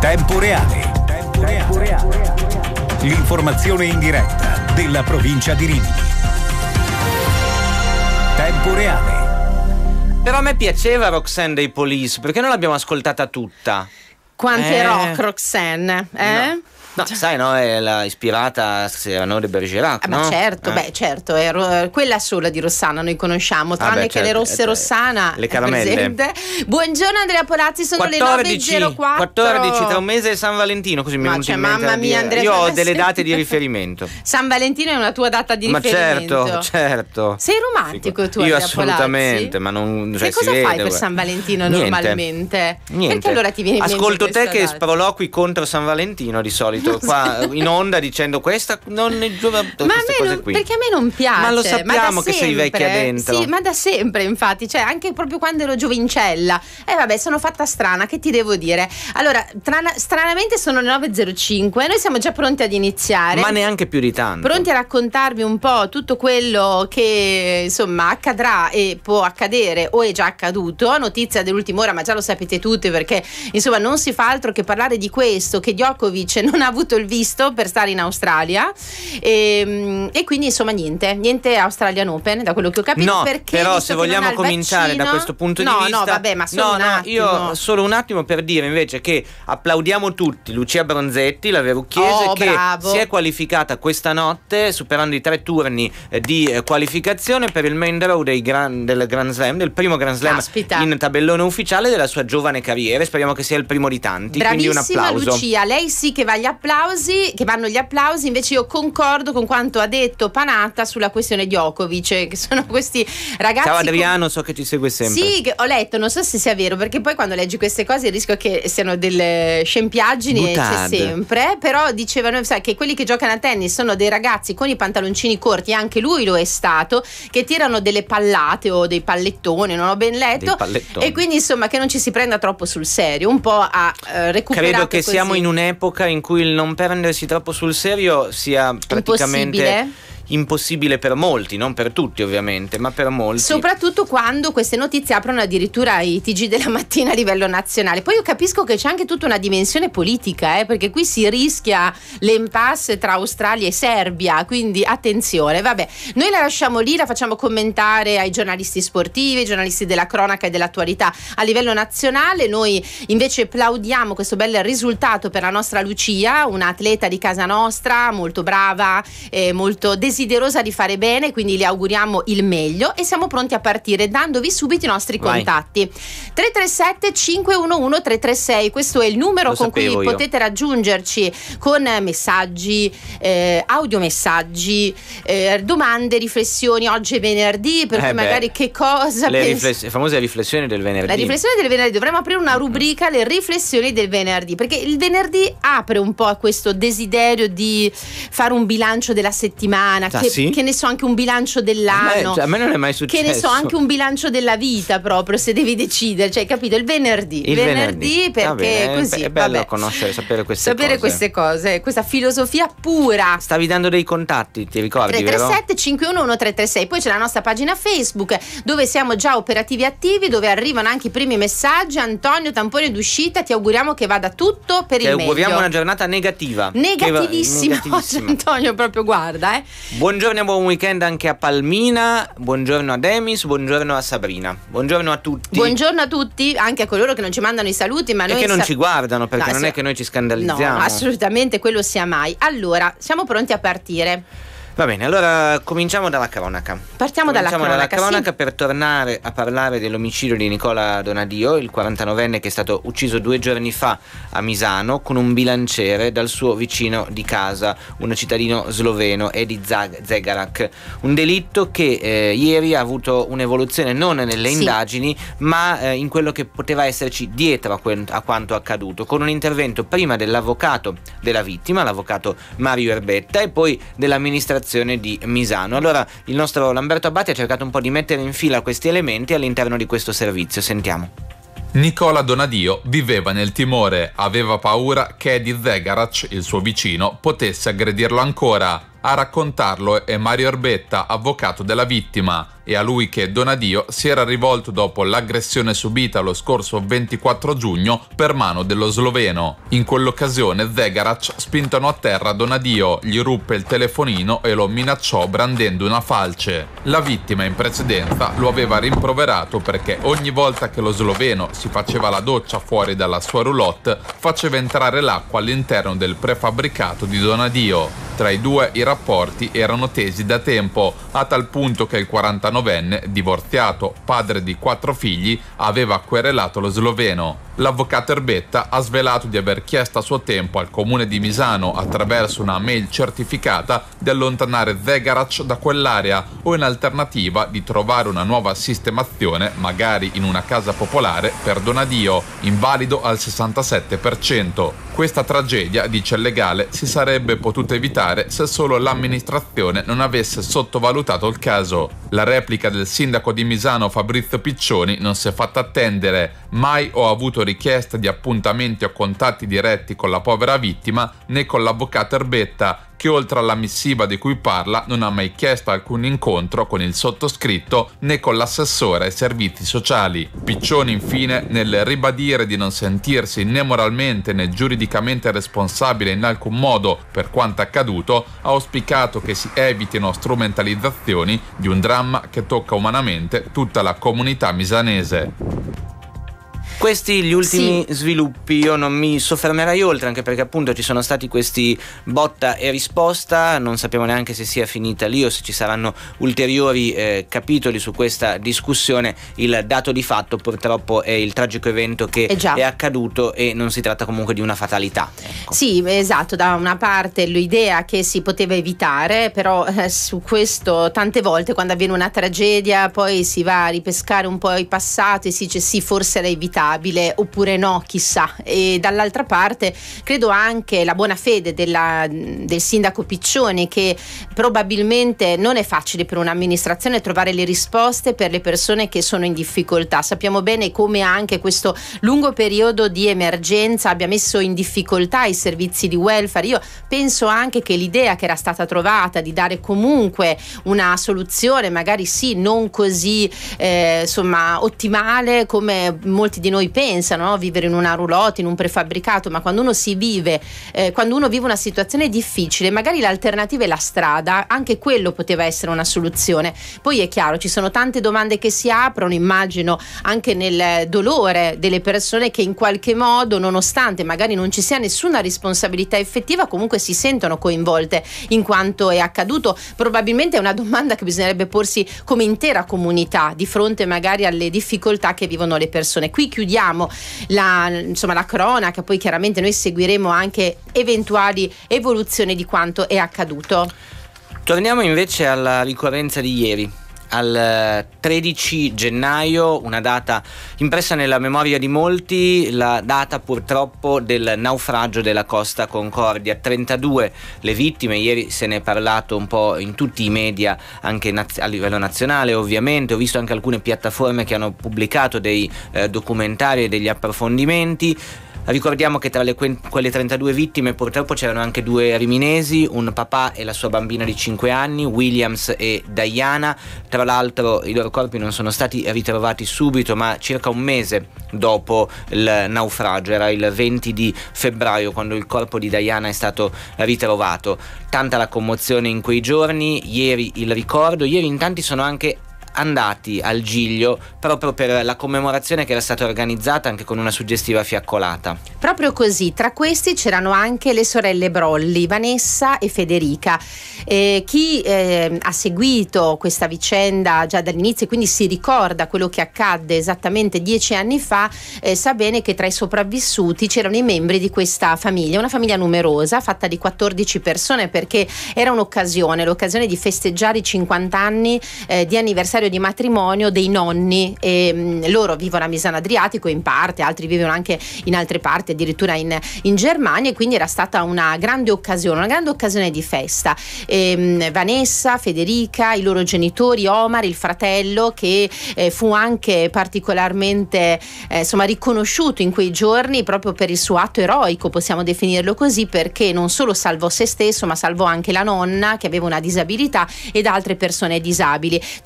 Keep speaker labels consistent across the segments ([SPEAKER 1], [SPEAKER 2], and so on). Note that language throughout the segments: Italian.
[SPEAKER 1] Tempo reale. L'informazione in diretta della provincia di Rimini. Tempo reale.
[SPEAKER 2] Però a me piaceva Roxanne dei Police, perché non l'abbiamo ascoltata tutta?
[SPEAKER 3] Quante rock Roxanne,
[SPEAKER 2] No. No, sai, no, è la ispirata a Cyrano de Bergerac, no?
[SPEAKER 3] Ma certo, certo, quella sola di Rossana noi conosciamo, tranne che
[SPEAKER 2] certo,
[SPEAKER 3] le rosse Rossana.
[SPEAKER 2] le caramelle.
[SPEAKER 3] Presente. Buongiorno Andrea Polazzi, sono 14, le 9:04.
[SPEAKER 2] 14 tra un mese e San Valentino, così mi è venuto in mente.
[SPEAKER 3] Mamma mia, Andrea,
[SPEAKER 2] io ho delle date di riferimento.
[SPEAKER 3] San Valentino è una tua data di riferimento.
[SPEAKER 2] Ma certo.
[SPEAKER 3] Sei romantico tu,
[SPEAKER 2] io
[SPEAKER 3] Andrea
[SPEAKER 2] assolutamente,
[SPEAKER 3] Polazzi?
[SPEAKER 2] ma non,
[SPEAKER 3] che cosa fai per San Valentino normalmente?
[SPEAKER 2] Niente.
[SPEAKER 3] Perché allora ti viene in mente
[SPEAKER 2] Ascolto te che
[SPEAKER 3] data?
[SPEAKER 2] sproloqui contro San Valentino di solito qua in onda dicendo questa non è
[SPEAKER 3] perché a me non piace.
[SPEAKER 2] Ma lo sappiamo che sei vecchia dentro.
[SPEAKER 3] Sì, ma da sempre, infatti, cioè anche proprio quando ero giovincella. Vabbè, sono fatta strana, che ti devo dire? Allora, stranamente sono le 9:05, noi siamo già pronti ad iniziare.
[SPEAKER 2] Ma neanche più di tanto.
[SPEAKER 3] Pronti a raccontarvi un po' tutto quello che insomma accadrà e può accadere o è già accaduto. Notizia dell'ultima ora, ma già lo sapete tutti, perché insomma non si fa altro che parlare di questo, che Djokovic non ha avuto il visto per stare in Australia e quindi insomma niente Australian Open, da quello che ho capito.
[SPEAKER 2] No,
[SPEAKER 3] perché
[SPEAKER 2] però se vogliamo cominciare da questo punto di vista,
[SPEAKER 3] no vabbè, ma solo un attimo.
[SPEAKER 2] Io solo un attimo per dire invece che applaudiamo tutti Lucia Bronzetti, la verucchiese, che
[SPEAKER 3] bravo.
[SPEAKER 2] si è qualificata questa notte superando i 3 turni di qualificazione per il main draw del Grand Slam, del primo Grand Slam.
[SPEAKER 3] Caspita.
[SPEAKER 2] In tabellone ufficiale della sua giovane carriera. Speriamo che sia il primo di tanti.
[SPEAKER 3] Bravissima,
[SPEAKER 2] quindi un applauso.
[SPEAKER 3] Lucia, lei sì che va gli applausi, che vanno gli applausi. Invece io concordo con quanto ha detto Panatta sulla questione Djokovic, che sono questi ragazzi.
[SPEAKER 2] Ciao Adriano, so che ci segue sempre.
[SPEAKER 3] Sì, che ho letto, non so se sia vero, perché poi quando leggi queste cose il rischio che siano delle scempiaggini, c'è sempre. Però dicevano, sai, che quelli che giocano a tennis sono dei ragazzi con i pantaloncini corti, anche lui lo è stato, che tirano delle pallate o dei pallettoni, non ho ben letto, e quindi insomma che non ci si prenda troppo sul serio, un po' a recuperare.
[SPEAKER 2] Credo che siamo in un'epoca in cui il non prendersi troppo sul serio sia praticamente impossibile per molti, non per tutti ovviamente, ma per molti.
[SPEAKER 3] Soprattutto quando queste notizie aprono addirittura i TG della mattina a livello nazionale. Poi io capisco che c'è anche tutta una dimensione politica, perché qui si rischia l'impasse tra Australia e Serbia, quindi attenzione. Vabbè, noi la lasciamo lì, la facciamo commentare ai giornalisti sportivi, ai giornalisti della cronaca e dell'attualità a livello nazionale. Noi invece plaudiamo questo bel risultato per la nostra Lucia, un'atleta di casa nostra, molto brava, molto desiderosa di fare bene, quindi le auguriamo il meglio e siamo pronti a partire dandovi subito i nostri contatti. 337 511 336, questo è il numero con cui potete raggiungerci con messaggi, audiomessaggi, domande, riflessioni. Oggi è venerdì, per cui magari che cosa
[SPEAKER 2] le famose riflessioni del venerdì.
[SPEAKER 3] La riflessione del venerdì, dovremmo aprire una rubrica, le riflessioni del venerdì, perché il venerdì apre un po' a questo desiderio di fare un bilancio della settimana, che ne so, anche un bilancio dell'anno.
[SPEAKER 2] A me non è mai successo.
[SPEAKER 3] Che ne so, anche un bilancio della vita, proprio, se devi decidere, cioè, capito? Il venerdì perché così
[SPEAKER 2] è bello conoscere, sapere queste
[SPEAKER 3] cose, questa filosofia pura.
[SPEAKER 2] Stavi dando dei contatti, ti ricordi?
[SPEAKER 3] 337 511 336. Poi c'è la nostra pagina Facebook dove siamo già operativi e attivi, dove arrivano anche i primi messaggi. Antonio, tampone d'uscita, ti auguriamo che vada tutto per il meglio. Ti auguriamo
[SPEAKER 2] una giornata negativissima
[SPEAKER 3] oggi, Antonio, proprio guarda.
[SPEAKER 2] Buongiorno e buon weekend anche a Palmina, buongiorno a Demis, buongiorno a Sabrina, buongiorno a tutti.
[SPEAKER 3] Buongiorno a tutti, anche a coloro che non ci mandano i saluti, ma noi
[SPEAKER 2] che non ci guardano, perché non è che noi ci scandalizziamo.
[SPEAKER 3] No, assolutamente, quello sia mai. Allora, siamo pronti a partire.
[SPEAKER 2] Va bene, allora cominciamo dalla cronaca.
[SPEAKER 3] Partiamo dalla cronaca
[SPEAKER 2] per tornare a parlare dell'omicidio di Nicola Donadio, il 49enne che è stato ucciso 2 giorni fa a Misano con un bilanciere dal suo vicino di casa, un cittadino sloveno, Edi Zegarac. Un delitto che ieri ha avuto un'evoluzione non nelle indagini, ma in quello che poteva esserci dietro a quanto accaduto, con un intervento prima dell'avvocato della vittima, l'avvocato Mario Erbetta, e poi dell'amministrazione di Misano. Allora il nostro Lamberto Abbati ha cercato un po' di mettere in fila questi elementi all'interno di questo servizio. Sentiamo.
[SPEAKER 4] Nicola Donadio viveva nel timore, aveva paura che Edi Zegarac, il suo vicino, potesse aggredirlo ancora. A raccontarlo è Mario Erbetta, avvocato della vittima. e a lui che Donadio si era rivolto dopo l'aggressione subita lo scorso 24 giugno per mano dello sloveno. In quell'occasione Zegarac, spinto a terra, Donadio gli ruppe il telefonino e lo minacciò brandendo una falce. La vittima in precedenza lo aveva rimproverato perché ogni volta che lo sloveno si faceva la doccia fuori dalla sua roulotte faceva entrare l'acqua all'interno del prefabbricato di Donadio. Tra i due i rapporti erano tesi da tempo, a tal punto che il 49enne, divorziato, padre di 4 figli, aveva querelato lo sloveno. L'avvocato Erbetta ha svelato di aver chiesto a suo tempo al comune di Misano, attraverso una mail certificata, di allontanare Zegarac da quell'area o in alternativa di trovare una nuova sistemazione, magari in una casa popolare, per Donadio, invalido al 67%. Questa tragedia, dice il legale, si sarebbe potuta evitare se solo l'amministrazione non avesse sottovalutato il caso. La replica del sindaco di Misano Fabrizio Piccioni non si è fatta attendere. Mai ho avuto richieste di appuntamenti o contatti diretti con la povera vittima né con l'avvocato Erbetta, che oltre alla missiva di cui parla non ha mai chiesto alcun incontro con il sottoscritto né con l'assessore ai servizi sociali. Piccioni infine, nel ribadire di non sentirsi né moralmente né giuridicamente responsabile in alcun modo per quanto accaduto, ha auspicato che si evitino strumentalizzazioni di un dramma che tocca umanamente tutta la comunità misanese.
[SPEAKER 2] Questi gli ultimi sviluppi, io non mi soffermerei oltre, anche perché appunto ci sono stati questi botta e risposta, non sappiamo neanche se sia finita lì o se ci saranno ulteriori capitoli su questa discussione. Il dato di fatto purtroppo è il tragico evento che è accaduto e non si tratta comunque di una fatalità. Ecco.
[SPEAKER 3] Sì, esatto, da una parte l'idea che si poteva evitare, però su questo tante volte quando avviene una tragedia poi si va a ripescare un po' il passato e si dice sì, forse era evitabile oppure no, chissà. E dall'altra parte credo anche la buona fede del sindaco Piccioni, che probabilmente non è facile per un'amministrazione trovare le risposte per le persone che sono in difficoltà. Sappiamo bene come anche questo lungo periodo di emergenza abbia messo in difficoltà i servizi di welfare. Io penso anche che l'idea che era stata trovata di dare comunque una soluzione magari sì non così ottimale come molti di noi pensano, no? Vivere in una roulotte, in un prefabbricato, ma quando uno vive una situazione difficile, magari l'alternativa è la strada, anche quello poteva essere una soluzione. Poi è chiaro, ci sono tante domande che si aprono, immagino anche nel dolore delle persone che in qualche modo, nonostante magari non ci sia nessuna responsabilità effettiva, comunque si sentono coinvolte in quanto è accaduto. Probabilmente è una domanda che bisognerebbe porsi come intera comunità di fronte magari alle difficoltà che vivono le persone. Qui chiudiamo la cronaca, poi chiaramente noi seguiremo anche eventuali evoluzioni di quanto è accaduto.
[SPEAKER 2] Torniamo invece alla ricorrenza di ieri, al 13 gennaio, una data impressa nella memoria di molti, la data purtroppo del naufragio della Costa Concordia. 32 le vittime, ieri se ne è parlato un po' in tutti i media, anche a livello nazionale ovviamente. Ho visto anche alcune piattaforme che hanno pubblicato dei documentari e degli approfondimenti. Ricordiamo che tra quelle 32 vittime purtroppo c'erano anche 2 riminesi, un papà e la sua bambina di 5 anni, Williams e Diana. Tra l'altro i loro corpi non sono stati ritrovati subito, ma circa un mese dopo il naufragio. Era il 20 di febbraio quando il corpo di Diana è stato ritrovato. Tanta la commozione in quei giorni, ieri il ricordo, ieri in tanti sono anche andati al Giglio proprio per la commemorazione che era stata organizzata anche con una suggestiva fiaccolata.
[SPEAKER 3] Proprio così, tra questi c'erano anche le sorelle Brolli, Vanessa e Federica. Chi ha seguito questa vicenda già dall'inizio e quindi si ricorda quello che accadde esattamente 10 anni fa, sa bene che tra i sopravvissuti c'erano i membri di questa famiglia, una famiglia numerosa fatta di 14 persone, perché era l'occasione di festeggiare i 50 anni di anniversario di matrimonio dei nonni. Loro vivono a Misano Adriatico in parte, altri vivono anche in altre parti, addirittura in Germania, e quindi era stata una grande occasione di festa. Vanessa, Federica, i loro genitori, Omar, il fratello, che fu anche particolarmente riconosciuto in quei giorni proprio per il suo atto eroico, possiamo definirlo così, perché non solo salvò se stesso ma salvò anche la nonna che aveva una disabilità ed altre persone disabili. Tra l'altro i membri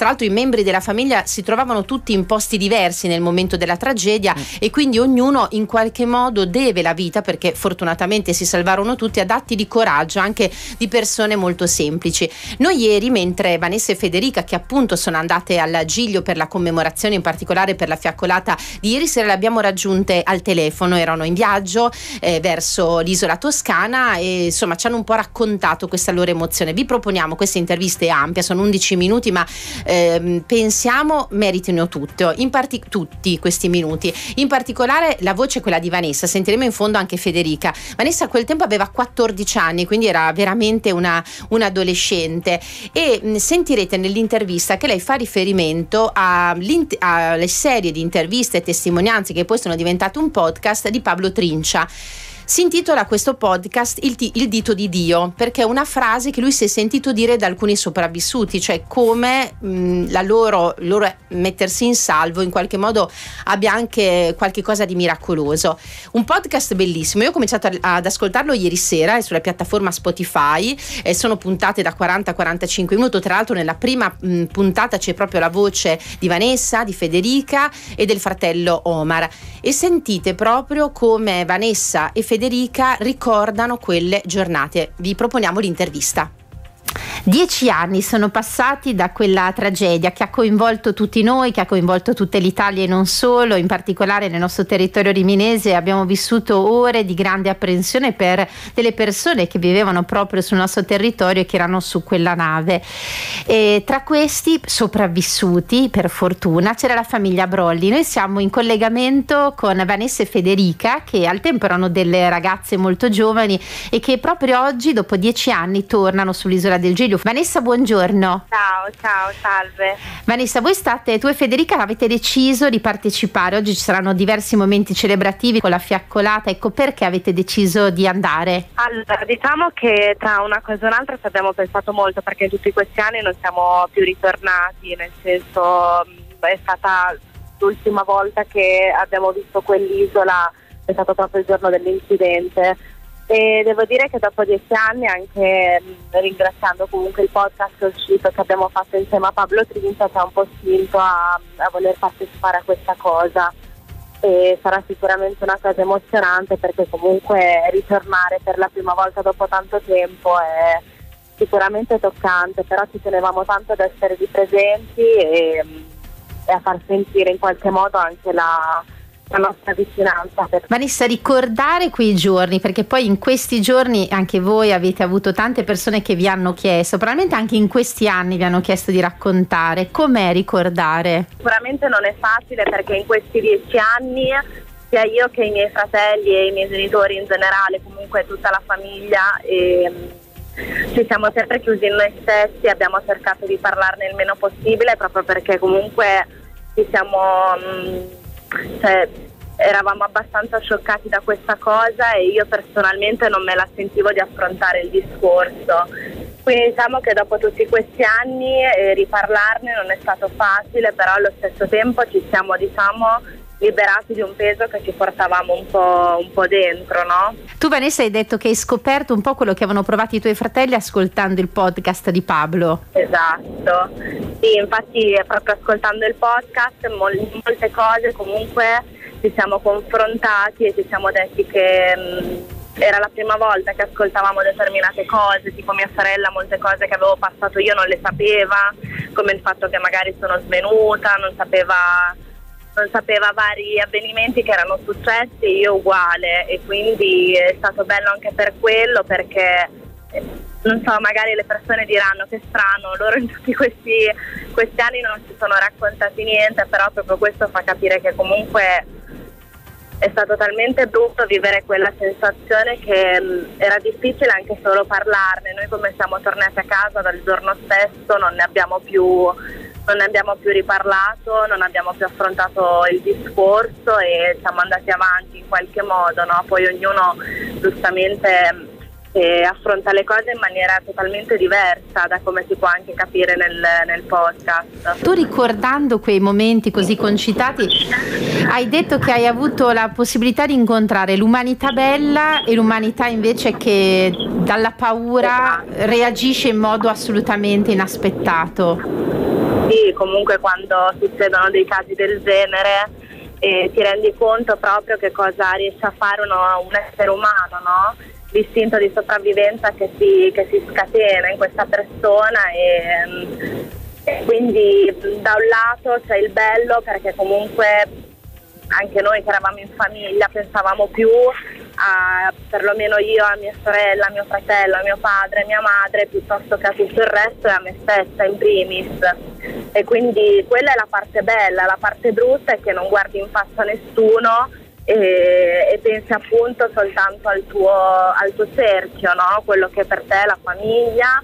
[SPEAKER 3] membri della famiglia si trovavano tutti in posti diversi nel momento della tragedia e quindi ognuno in qualche modo deve la vita, perché fortunatamente si salvarono tutti, ad atti di coraggio anche di persone molto semplici. Noi ieri, mentre Vanessa e Federica, che appunto sono andate al Giglio per la commemorazione, in particolare per la fiaccolata di ieri sera, le abbiamo raggiunte al telefono, erano in viaggio verso l'isola toscana e insomma ci hanno un po' raccontato questa loro emozione. Vi proponiamo, questa intervista è ampia, sono 11 minuti, ma pensiamo meritino tutti questi minuti. In particolare la voce è quella di Vanessa, sentiremo in fondo anche Federica. Vanessa a quel tempo aveva 14 anni, quindi era veramente una adolescente, e sentirete nell'intervista che lei fa riferimento alle serie di interviste e testimonianze che poi sono diventate un podcast di Pablo Trincia. Si intitola questo podcast Il dito di Dio, perché è una frase che lui si è sentito dire da alcuni sopravvissuti, cioè come la loro mettersi in salvo in qualche modo abbia anche qualche cosa di miracoloso. Un podcast bellissimo, io ho cominciato ad ascoltarlo ieri sera, è sulla piattaforma Spotify, sono puntate da 40-45 minuti, tra l'altro nella prima puntata c'è proprio la voce di Vanessa, di Federica e del fratello Omar, e sentite proprio come Vanessa e Federica ricordano quelle giornate. Vi proponiamo l'intervista. 10 anni sono passati da quella tragedia che ha coinvolto tutti noi, che ha coinvolto tutta l'Italia e non solo. In particolare nel nostro territorio riminese abbiamo vissuto ore di grande apprensione per delle persone che vivevano proprio sul nostro territorio e che erano su quella nave. E tra questi sopravvissuti, per fortuna, c'era la famiglia Brolli. Noi siamo in collegamento con Vanessa e Federica, che al tempo erano delle ragazze molto giovani e che proprio oggi, dopo 10 anni, tornano sull'isola del Giglio. Vanessa, buongiorno.
[SPEAKER 5] Ciao, salve.
[SPEAKER 3] Vanessa, tu e Federica avete deciso di partecipare. Oggi ci saranno diversi momenti celebrativi con la fiaccolata. Ecco, perché avete deciso di andare?
[SPEAKER 5] Allora, diciamo che tra una cosa e un'altra ci abbiamo pensato molto, perché in tutti questi anni non siamo più ritornati, nel senso è stata l'ultima volta che abbiamo visto quell'isola, è stato proprio il giorno dell'incidente. E devo dire che dopo 10 anni, anche ringraziando comunque il podcast uscito che abbiamo fatto insieme a Pablo Trincia, ci ha un po' spinto a voler partecipare a questa cosa, e sarà sicuramente una cosa emozionante, perché comunque ritornare per la prima volta dopo tanto tempo è sicuramente toccante, però ci tenevamo tanto ad essere lì presenti e a far sentire in qualche modo anche la nostra vicinanza.
[SPEAKER 3] Vanessa, ricordare quei giorni, perché poi in questi giorni anche voi avete avuto tante persone che vi hanno chiesto, probabilmente anche in questi anni vi hanno chiesto di raccontare. Com'è ricordare?
[SPEAKER 5] Sicuramente non è facile, perché in questi 10 anni sia io che i miei fratelli e i miei genitori in generale, comunque tutta la famiglia, ci siamo sempre chiusi in noi stessi, abbiamo cercato di parlarne il meno possibile, proprio perché comunque eravamo abbastanza scioccati da questa cosa, e io personalmente non me la sentivo di affrontare il discorso. Quindi diciamo che dopo tutti questi anni riparlarne non è stato facile, però allo stesso tempo ci siamo liberati di un peso che ci portavamo un po' dentro, no?
[SPEAKER 3] Tu, Vanessa, hai detto che hai scoperto un po' quello che avevano provato i tuoi fratelli ascoltando il podcast di Pablo.
[SPEAKER 5] Esatto, sì, infatti proprio ascoltando il podcast molte cose comunque ci siamo confrontati e ci siamo detti che era la prima volta che ascoltavamo determinate cose, tipo mia sorella molte cose che avevo passato io non le sapeva, come il fatto che magari sono svenuta, non sapeva vari avvenimenti che erano successi, io uguale, e quindi è stato bello anche per quello, perché non so, magari le persone diranno che strano, loro in tutti questi anni non si sono raccontati niente, però proprio questo fa capire che comunque è stato talmente brutto vivere quella sensazione che era difficile anche solo parlarne. Noi, come siamo tornati a casa dal giorno stesso, non ne abbiamo più riparlato, non abbiamo più affrontato il discorso e siamo andati avanti in qualche modo, no? Poi ognuno giustamente affronta le cose in maniera totalmente diversa da come si può anche capire nel podcast.
[SPEAKER 3] Tu, ricordando quei momenti così concitati, hai detto che hai avuto la possibilità di incontrare l'umanità bella e l'umanità invece che dalla paura reagisce in modo assolutamente inaspettato.
[SPEAKER 5] sì, comunque quando succedono dei casi del genere ti rendi conto proprio che cosa riesce a fare un essere umano, no? L'istinto di sopravvivenza che si scatena in questa persona e quindi da un lato c'è il bello, perché comunque anche noi che eravamo in famiglia pensavamo più perlomeno io, a mia sorella, a mio fratello, a mio padre, a mia madre, piuttosto che a tutto il resto e a me stessa in primis. E quindi quella è la parte bella. La parte brutta è che non guardi in faccia nessuno e pensi appunto soltanto al tuo cerchio, no? Quello che per te è la famiglia.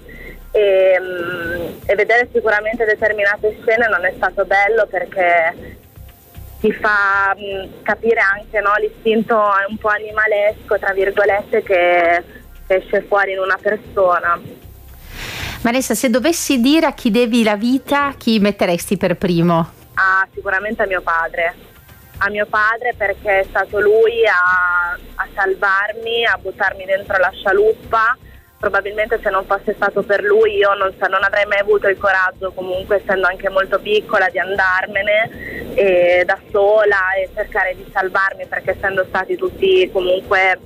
[SPEAKER 5] E vedere sicuramente determinate scene non è stato bello, perché ti fa capire anche, no, l'istinto un po' animalesco, tra virgolette, che esce fuori in una persona.
[SPEAKER 3] Vanessa, se dovessi dire a chi devi la vita, chi metteresti per primo?
[SPEAKER 5] Sicuramente a mio padre. A mio padre, perché è stato lui a salvarmi, a buttarmi dentro la scialuppa. Probabilmente se non fosse stato per lui io non avrei mai avuto il coraggio, comunque essendo anche molto piccola, di andarmene da sola e cercare di salvarmi, perché essendo stati tutti comunque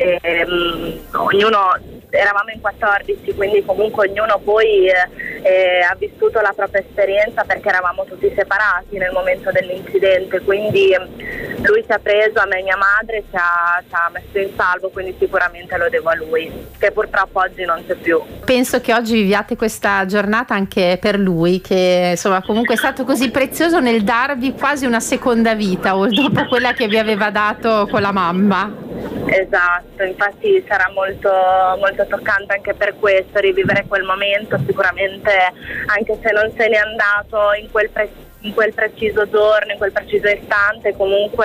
[SPEAKER 5] ognuno, eravamo in 14, quindi comunque ognuno poi ha vissuto la propria esperienza, perché eravamo tutti separati nel momento dell'incidente, quindi lui ci ha preso, a me e mia madre, ci ha messo in salvo, quindi sicuramente lo devo a lui, che purtroppo oggi non c'è più.
[SPEAKER 3] Penso che oggi viviate questa giornata anche per lui, che insomma comunque è stato così prezioso nel darvi quasi una seconda vita, o dopo quella che vi aveva dato con la mamma.
[SPEAKER 5] Esatto, infatti sarà molto, molto toccante anche per questo rivivere quel momento. Sicuramente, anche se non se n'è andato in quel preciso giorno, in quel preciso istante, comunque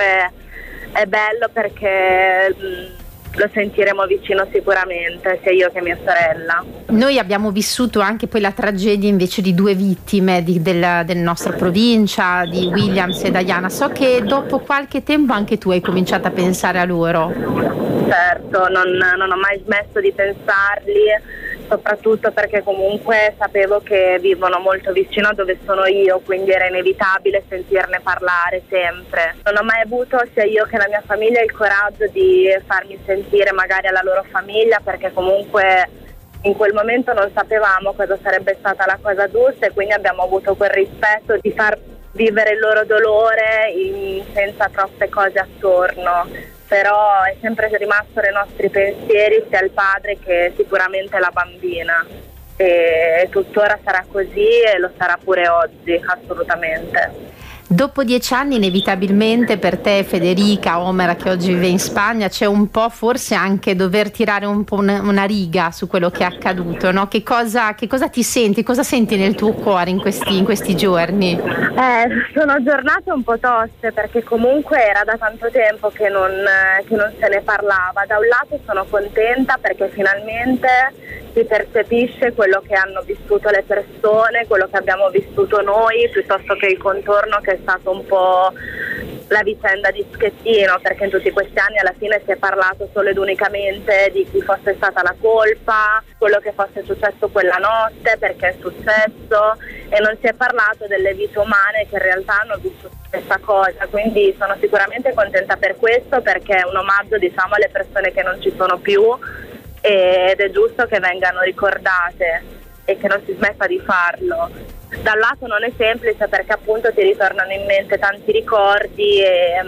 [SPEAKER 5] è bello, perché lo sentiremo vicino sicuramente, sia io che mia sorella.
[SPEAKER 3] Noi abbiamo vissuto anche poi la tragedia invece di 2 vittime del nostra provincia, di Williams e Diana. So che dopo qualche tempo anche tu hai cominciato a pensare a loro.
[SPEAKER 5] Certo, non ho mai smesso di pensarli, soprattutto perché comunque sapevo che vivono molto vicino a dove sono io, quindi era inevitabile sentirne parlare sempre. Non ho mai avuto, sia io che la mia famiglia, il coraggio di farmi sentire magari alla loro famiglia, perché comunque in quel momento non sapevamo cosa sarebbe stata la cosa giusta, e quindi abbiamo avuto quel rispetto di far vivere il loro dolore senza troppe cose attorno. Però è sempre rimasto nei nostri pensieri sia il padre che sicuramente la bambina, e tuttora sarà così e lo sarà pure oggi, assolutamente.
[SPEAKER 3] Dopo 10 anni inevitabilmente per te, Federica, Omera, che oggi vive in Spagna, c'è un po' forse anche dover tirare un po' una riga su quello che è accaduto, no? Che cosa ti senti? Cosa senti nel tuo cuore in questi giorni?
[SPEAKER 5] Sono giornate un po' toste, perché comunque era da tanto tempo che non se ne parlava. Da un lato sono contenta perché finalmente si percepisce quello che hanno vissuto le persone, quello che abbiamo vissuto noi, piuttosto che il contorno, che è stato un po' la vicenda di Schettino, perché in tutti questi anni alla fine si è parlato solo ed unicamente di chi fosse stata la colpa, quello che fosse successo quella notte, perché è successo, e non si è parlato delle vite umane che in realtà hanno vissuto questa cosa. Quindi sono sicuramente contenta per questo, perché è un omaggio, diciamo, alle persone che non ci sono più, ed è giusto che vengano ricordate e che non si smetta di farlo. Da un lato non è semplice, perché appunto ti ritornano in mente tanti ricordi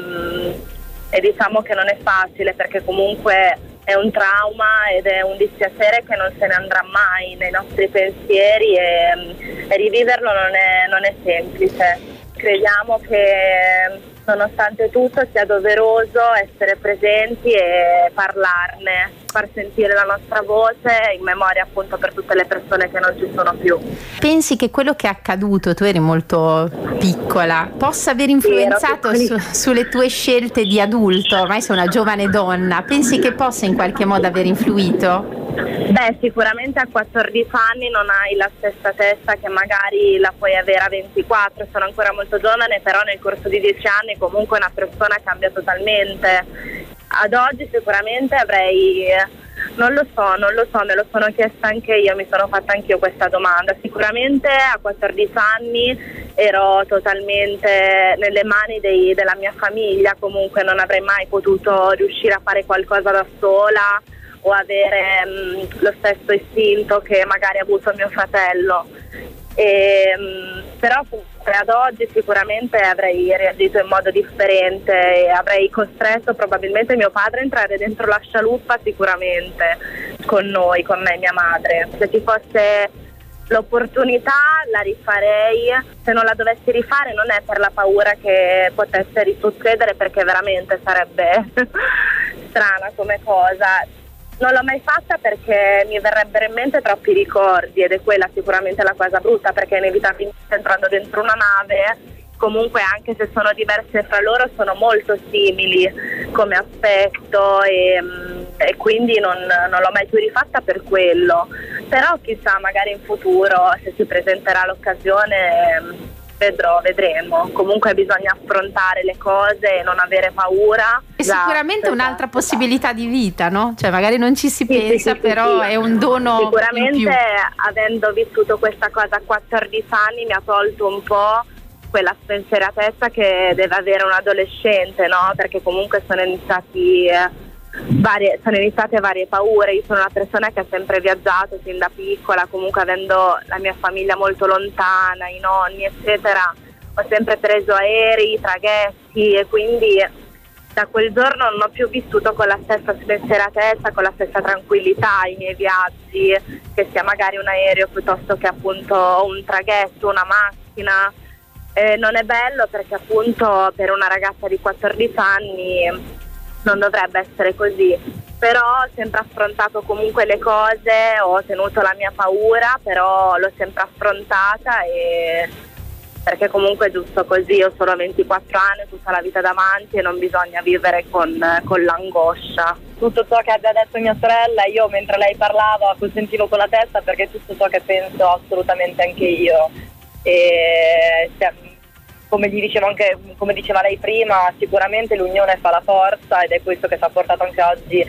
[SPEAKER 5] e diciamo che non è facile, perché comunque è un trauma ed è un dispiacere che non se ne andrà mai nei nostri pensieri, e riviverlo non è semplice. Crediamo che nonostante tutto sia doveroso essere presenti e parlarne, far sentire la nostra voce in memoria appunto per tutte le persone che non ci sono più.
[SPEAKER 3] Pensi che quello che è accaduto, tu eri molto piccola, possa aver influenzato sulle tue scelte di adulto? Ormai sei una giovane donna, pensi che possa in qualche modo aver influito?
[SPEAKER 5] Beh, sicuramente a 14 anni non hai la stessa testa che magari la puoi avere a 24, sono ancora molto giovane, però nel corso di 10 anni comunque una persona cambia totalmente. Ad oggi sicuramente avrei Non lo so, me lo sono chiesta anche io, mi sono fatta anch'io questa domanda. Sicuramente a 14 anni ero totalmente nelle mani della mia famiglia, comunque non avrei mai potuto riuscire a fare qualcosa da sola o avere lo stesso istinto che magari ha avuto mio fratello. Però ad oggi sicuramente avrei reagito in modo differente e avrei costretto probabilmente mio padre a entrare dentro la scialuppa sicuramente con noi, con me e mia madre. Se ci fosse l'opportunità la rifarei, se non la dovessi rifare non è per la paura che potesse risuccedere, perché veramente sarebbe strana come cosa. Non l'ho mai fatta perché mi verrebbero in mente troppi ricordi, ed è quella sicuramente la cosa brutta, perché inevitabilmente entrando dentro una nave, comunque anche se sono diverse fra loro, sono molto simili come aspetto e quindi non l'ho mai più rifatta per quello. Però chissà, magari in futuro, se si presenterà l'occasione, vedremo. Comunque bisogna affrontare le cose e non avere paura.
[SPEAKER 3] È sicuramente un'altra possibilità di vita, no? Cioè magari non ci si pensa, però è un dono
[SPEAKER 5] sicuramente
[SPEAKER 3] in più.
[SPEAKER 5] Avendo vissuto questa cosa a 14 anni mi ha tolto un po' quella spensieratezza che deve avere un adolescente, no? Perché comunque sono iniziate varie paure. Io sono una persona che ha sempre viaggiato sin da piccola, comunque avendo la mia famiglia molto lontana, i nonni eccetera, ho sempre preso aerei, traghetti, e quindi da quel giorno non ho più vissuto con la stessa spensieratezza, con la stessa tranquillità i miei viaggi, che sia magari un aereo piuttosto che appunto un traghetto, una macchina. Non è bello, perché appunto per una ragazza di 14 anni non dovrebbe essere così, però ho sempre affrontato comunque le cose, ho tenuto la mia paura, però l'ho sempre affrontata, e perché comunque è giusto così. Ho solo 24 anni, tutta la vita davanti, e non bisogna vivere con l'angoscia. Tutto ciò che abbia detto mia sorella, io mentre lei parlava consentivo con la testa, perché è tutto ciò che penso assolutamente anche io. E come diceva lei prima, sicuramente l'unione fa la forza, ed è questo che ci ha portato anche oggi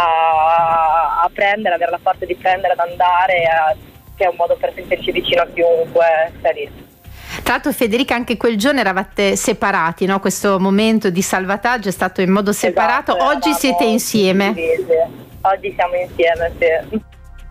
[SPEAKER 5] a avere la forza di prendere, ad andare, che è un modo per sentirci vicino a chiunque sia lì.
[SPEAKER 3] Tra l'altro, Federica, anche quel giorno eravate separati, no? Questo momento di salvataggio è stato in modo separato.
[SPEAKER 5] Esatto,
[SPEAKER 3] oggi siete insieme.
[SPEAKER 5] Oggi siamo insieme, sì.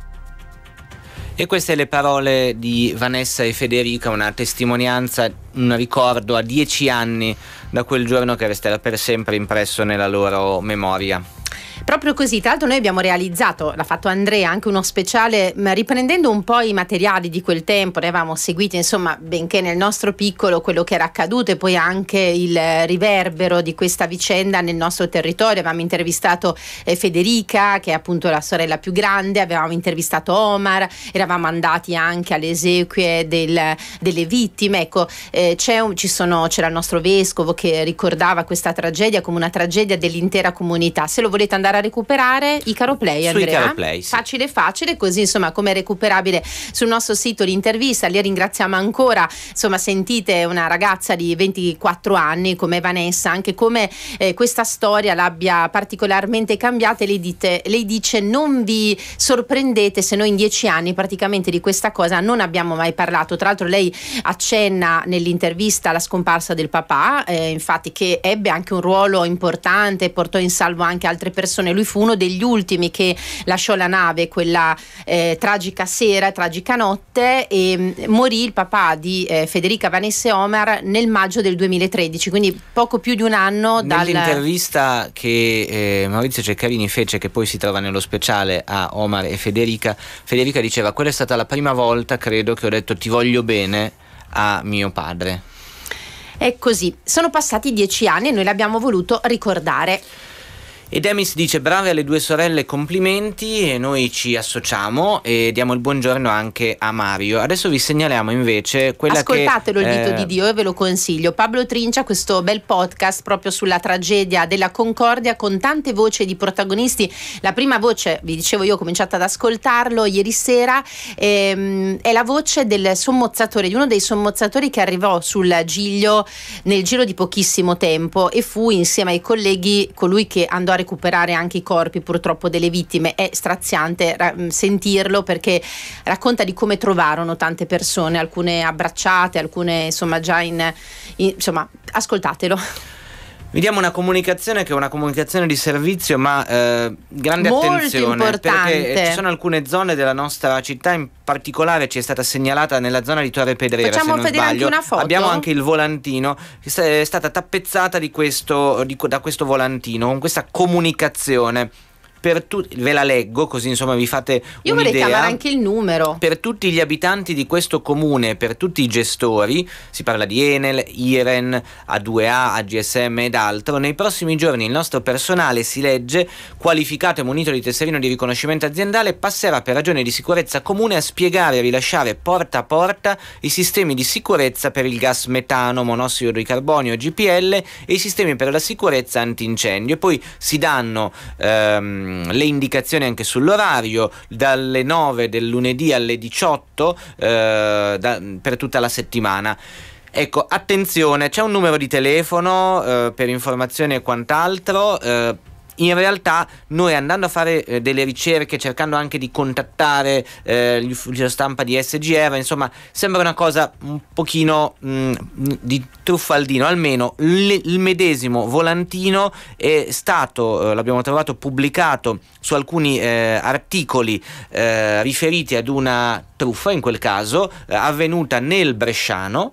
[SPEAKER 2] E queste le parole di Vanessa e Federica, una testimonianza, un ricordo a 10 anni da quel giorno che resterà per sempre impresso nella loro memoria.
[SPEAKER 3] Proprio così. Tra l'altro noi abbiamo realizzato, l'ha fatto Andrea, anche uno speciale riprendendo un po' i materiali di quel tempo. Ne avevamo seguito, insomma, benché nel nostro piccolo, quello che era accaduto, e poi anche il riverbero di questa vicenda nel nostro territorio. Avevamo intervistato Federica, che è appunto la sorella più grande, avevamo intervistato Omar, eravamo andati anche alle esequie delle vittime. Ecco, c'era il nostro vescovo che ricordava questa tragedia come una tragedia dell'intera comunità. Se lo volete andare a recuperare, i Caroplay, Andrea,
[SPEAKER 2] sui Caroplay, sì.
[SPEAKER 3] Facile, così insomma, come è recuperabile sul nostro sito l'intervista. Li ringraziamo ancora. Insomma, sentite una ragazza di 24 anni come Vanessa, anche come questa storia l'abbia particolarmente cambiata. Lei dice: non vi sorprendete se noi in 10 anni praticamente di questa cosa non abbiamo mai parlato. Tra l'altro lei accenna nell'intervista alla scomparsa del papà, infatti, che ebbe anche un ruolo importante, portò in salvo anche altre persone. Lui fu uno degli ultimi che lasciò la nave quella tragica notte, e morì il papà di Federica, Vanessa e Omar nel maggio del 2013, quindi poco più di un anno
[SPEAKER 2] Nell'intervista che Maurizio Ceccarini fece, che poi si trova nello speciale, a Omar e Federica diceva: quella è stata la prima volta, credo, che ho detto ti voglio bene a mio padre.
[SPEAKER 3] È così, sono passati 10 anni e noi l'abbiamo voluto ricordare.
[SPEAKER 2] E Demis dice: brave alle due sorelle, complimenti, e noi ci associamo e diamo il buongiorno anche a Mario. Adesso vi segnaliamo invece quella
[SPEAKER 3] Ascoltatelo, il dito di Dio, e ve lo consiglio. Pablo Trincia, questo bel podcast proprio sulla tragedia della Concordia, con tante voci di protagonisti. La prima voce, vi dicevo io, ho cominciato ad ascoltarlo ieri sera, è la voce del sommozzatore, di uno dei sommozzatori che arrivò sul Giglio nel giro di pochissimo tempo, e fu insieme ai colleghi colui che andò a recuperare anche i corpi purtroppo delle vittime. È straziante sentirlo, perché racconta di come trovarono tante persone, alcune abbracciate, alcune insomma già insomma, ascoltatelo.
[SPEAKER 2] Vediamo una comunicazione che è una comunicazione di servizio, ma grande
[SPEAKER 3] molto
[SPEAKER 2] attenzione,
[SPEAKER 3] importante,
[SPEAKER 2] perché ci sono alcune zone della nostra città, in particolare ci è stata segnalata nella zona di Torre Pedrera.
[SPEAKER 3] Facciamo
[SPEAKER 2] se non
[SPEAKER 3] vedere
[SPEAKER 2] sbaglio.
[SPEAKER 3] anche una foto?
[SPEAKER 2] Abbiamo anche il volantino, che è stata tappezzata da questo volantino con questa comunicazione. Ve la leggo così insomma vi fate
[SPEAKER 3] Io
[SPEAKER 2] un'idea.
[SPEAKER 3] vorrei chiamare anche il numero.
[SPEAKER 2] Per tutti gli abitanti di questo comune, per tutti i gestori, si parla di Enel, Iren, A2A, AGSM ed altro, nei prossimi giorni il nostro personale, si legge, qualificato e munito di tesserino di riconoscimento aziendale, passerà per ragioni di sicurezza comune a spiegare e rilasciare porta a porta i sistemi di sicurezza per il gas metano, monossido di carbonio, GPL, e i sistemi per la sicurezza antincendio. E poi si danno le indicazioni anche sull'orario, dalle 9 del lunedì alle 18 per tutta la settimana. Ecco, attenzione, c'è un numero di telefono per informazioni e quant'altro. In realtà noi, andando a fare delle ricerche, cercando anche di contattare l'ufficio stampa di SGR, insomma sembra una cosa un pochino di truffaldino. Almeno il medesimo volantino è stato, l'abbiamo trovato pubblicato su alcuni articoli riferiti ad una truffa, in quel caso avvenuta nel Bresciano,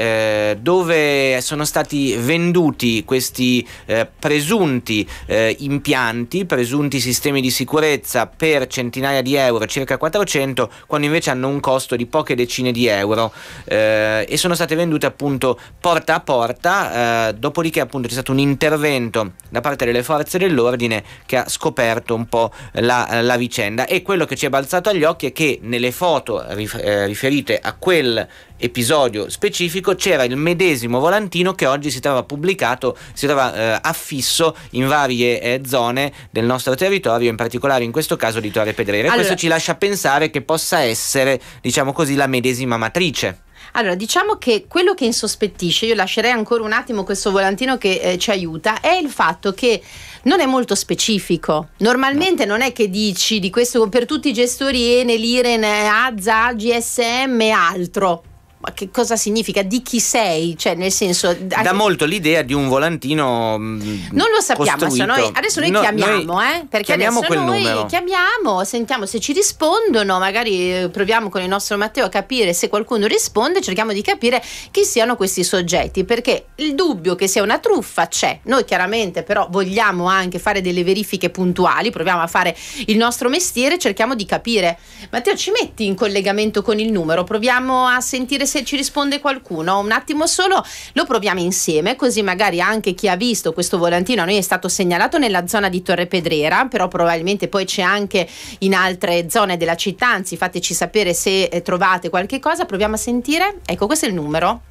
[SPEAKER 2] dove sono stati venduti questi presunti impianti, presunti sistemi di sicurezza per centinaia di euro, circa 400, quando invece hanno un costo di poche decine di euro, e sono state vendute appunto porta a porta. Dopodiché appunto c'è stato un intervento da parte delle forze dell'ordine che ha scoperto un po' la vicenda, e quello che ci è balzato agli occhi è che nelle foto riferite a quel episodio specifico c'era il medesimo volantino che oggi si trova pubblicato, si trova affisso in varie zone del nostro territorio, in particolare in questo caso di Torre Pedrera. E questo ci lascia pensare che possa essere, diciamo così, la medesima matrice.
[SPEAKER 3] Allora, diciamo che quello che insospettisce, io lascerei ancora un attimo questo volantino che ci aiuta, è il fatto che non è molto specifico. Normalmente non è che dici di questo per tutti i gestori Enel, Iren, AZA, GSM e altro. Ma che cosa significa? Di chi sei? Cioè, nel senso,
[SPEAKER 2] dà molto l'idea di un volantino
[SPEAKER 3] non lo sappiamo. Adesso noi chiamiamo, perché
[SPEAKER 2] chiamiamo
[SPEAKER 3] adesso
[SPEAKER 2] quel numero.
[SPEAKER 3] Chiamiamo, sentiamo se ci rispondono, magari proviamo con il nostro Matteo a capire se qualcuno risponde, cerchiamo di capire chi siano questi soggetti, perché il dubbio che sia una truffa c'è. Noi chiaramente però vogliamo anche fare delle verifiche puntuali, proviamo a fare il nostro mestiere, cerchiamo di capire. Matteo, ci metti in collegamento con il numero, proviamo a sentire se ci risponde qualcuno. Un attimo solo, lo proviamo insieme, così magari anche chi ha visto questo volantino, a noi è stato segnalato nella zona di Torre Pedrera, però probabilmente poi c'è anche in altre zone della città, anzi fateci sapere se trovate qualche cosa. Proviamo a sentire. Ecco, questo è il numero.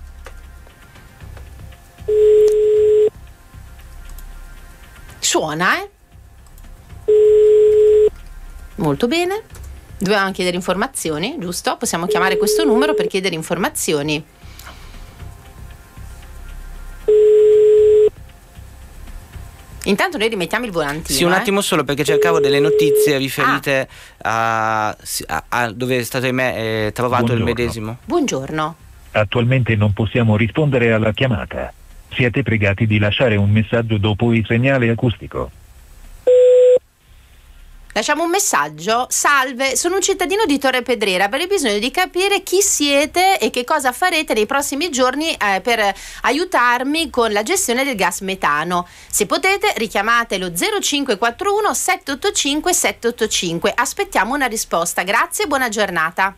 [SPEAKER 3] Suona, molto bene. Dobbiamo chiedere informazioni, giusto? Possiamo chiamare questo numero per chiedere informazioni. Intanto noi rimettiamo il volantino.
[SPEAKER 2] Sì, un attimo solo, perché cercavo delle notizie riferite a dove è stato trovato. Buongiorno. Il medesimo.
[SPEAKER 3] Buongiorno.
[SPEAKER 6] Attualmente non possiamo rispondere alla chiamata. Siete pregati di lasciare un messaggio dopo il segnale acustico.
[SPEAKER 3] Lasciamo un messaggio. Salve, sono un cittadino di Torre Pedrera, avrei bisogno di capire chi siete e che cosa farete nei prossimi giorni per aiutarmi con la gestione del gas metano. Se potete richiamate lo 0541 785 785. Aspettiamo una risposta. Grazie e buona giornata.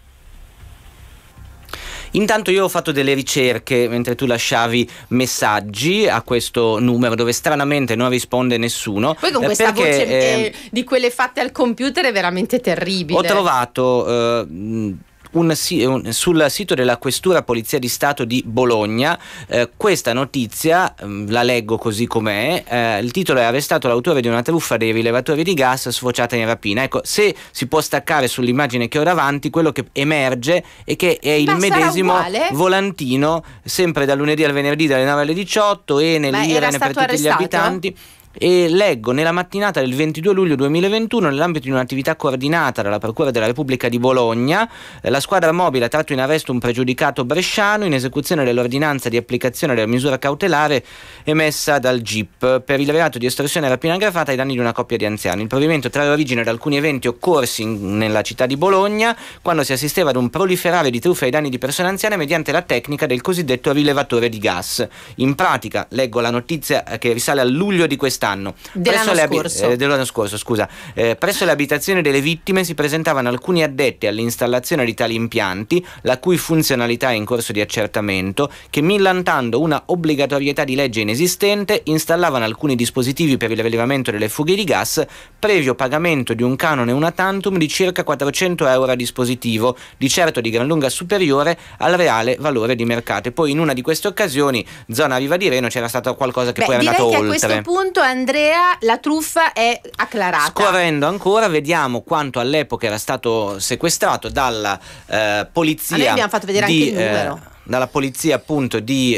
[SPEAKER 2] Intanto io ho fatto delle ricerche mentre tu lasciavi messaggi a questo numero, dove stranamente non risponde nessuno.
[SPEAKER 3] Poi con questa voce di quelle fatte al computer è veramente terribile.
[SPEAKER 2] Ho trovato sul sito della Questura Polizia di Stato di Bologna questa notizia, la leggo così com'è. Il titolo è: arrestato l'autore di una truffa dei rilevatori di gas sfociata in rapina. Ecco, se si può staccare sull'immagine che ho davanti, quello che emerge è che è il medesimo volantino, sempre dal lunedì al venerdì dalle 9 alle 18, Enel, Iren per tutti gli abitanti. E leggo: nella mattinata del 22 luglio 2021, nell'ambito di un'attività coordinata dalla Procura della Repubblica di Bologna, la squadra mobile ha tratto in arresto un pregiudicato bresciano in esecuzione dell'ordinanza di applicazione della misura cautelare emessa dal GIP per il reato di estorsione e rapina aggravata ai danni di una coppia di anziani. Il provvedimento trae origine da alcuni eventi occorsi nella città di Bologna, quando si assisteva ad un proliferare di truffe ai danni di persone anziane mediante la tecnica del cosiddetto rilevatore di gas. In pratica, leggo la notizia che risale a luglio di quest'anno. Dell'anno scorso, scusa. Presso le abitazioni delle vittime si presentavano alcuni addetti all'installazione di tali impianti, la cui funzionalità è in corso di accertamento, che millantando una obbligatorietà di legge inesistente installavano alcuni dispositivi per il rilevamento delle fughe di gas, previo pagamento di un canone una tantum di circa 400 euro a dispositivo, di certo di gran lunga superiore al reale valore di mercato. E poi in una di queste occasioni, zona Riva di Reno, c'era stato qualcosa che poi è andato oltre.
[SPEAKER 3] Direi che a questo punto, Andrea, la truffa è acclarata.
[SPEAKER 2] Scorrendo ancora, vediamo quanto all'epoca era stato sequestrato dalla polizia.
[SPEAKER 3] Noi abbiamo fatto vedere anche il numero.
[SPEAKER 2] Dalla polizia appunto di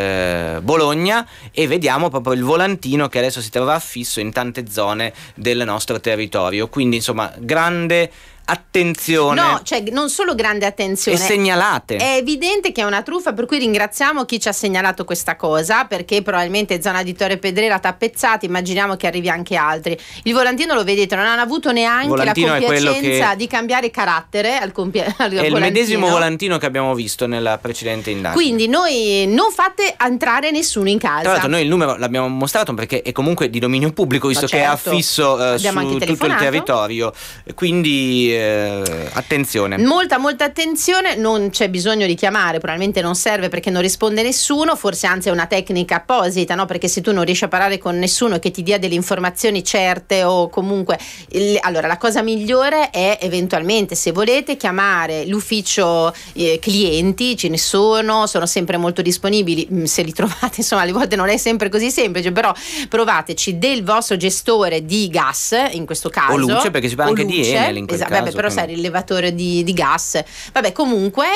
[SPEAKER 2] Bologna, e vediamo proprio il volantino che adesso si trova affisso in tante zone del nostro territorio. Quindi insomma, grande attenzione.
[SPEAKER 3] No, cioè non solo grande attenzione.
[SPEAKER 2] E segnalate.
[SPEAKER 3] È evidente che è una truffa, per cui ringraziamo chi ci ha segnalato questa cosa, perché probabilmente zona di Torre Pedrera tappezzati, immaginiamo che arrivi anche altri. Il volantino lo vedete, non hanno avuto neanche la compiacenza di cambiare carattere al volantino.
[SPEAKER 2] È il medesimo volantino che abbiamo visto nella precedente indagine.
[SPEAKER 3] Quindi noi non fate entrare nessuno in casa.
[SPEAKER 2] Tra l'altro noi il numero l'abbiamo mostrato perché è comunque di dominio pubblico, visto che è affisso su tutto il territorio. Quindi attenzione.
[SPEAKER 3] Molta attenzione, non c'è bisogno di chiamare, probabilmente non serve perché non risponde nessuno, forse anzi è una tecnica apposita, no? Perché se tu non riesci a parlare con nessuno che ti dia delle informazioni certe o comunque allora la cosa migliore è eventualmente, se volete, chiamare l'ufficio clienti, ce ne sono sempre molto disponibili, se li trovate, insomma alle volte non è sempre così semplice, però provateci del vostro gestore di gas in questo caso,
[SPEAKER 2] o luce, perché si parla anche di Enel in quel caso.
[SPEAKER 3] Vabbè, però sai, il rilevatore di gas, vabbè, comunque,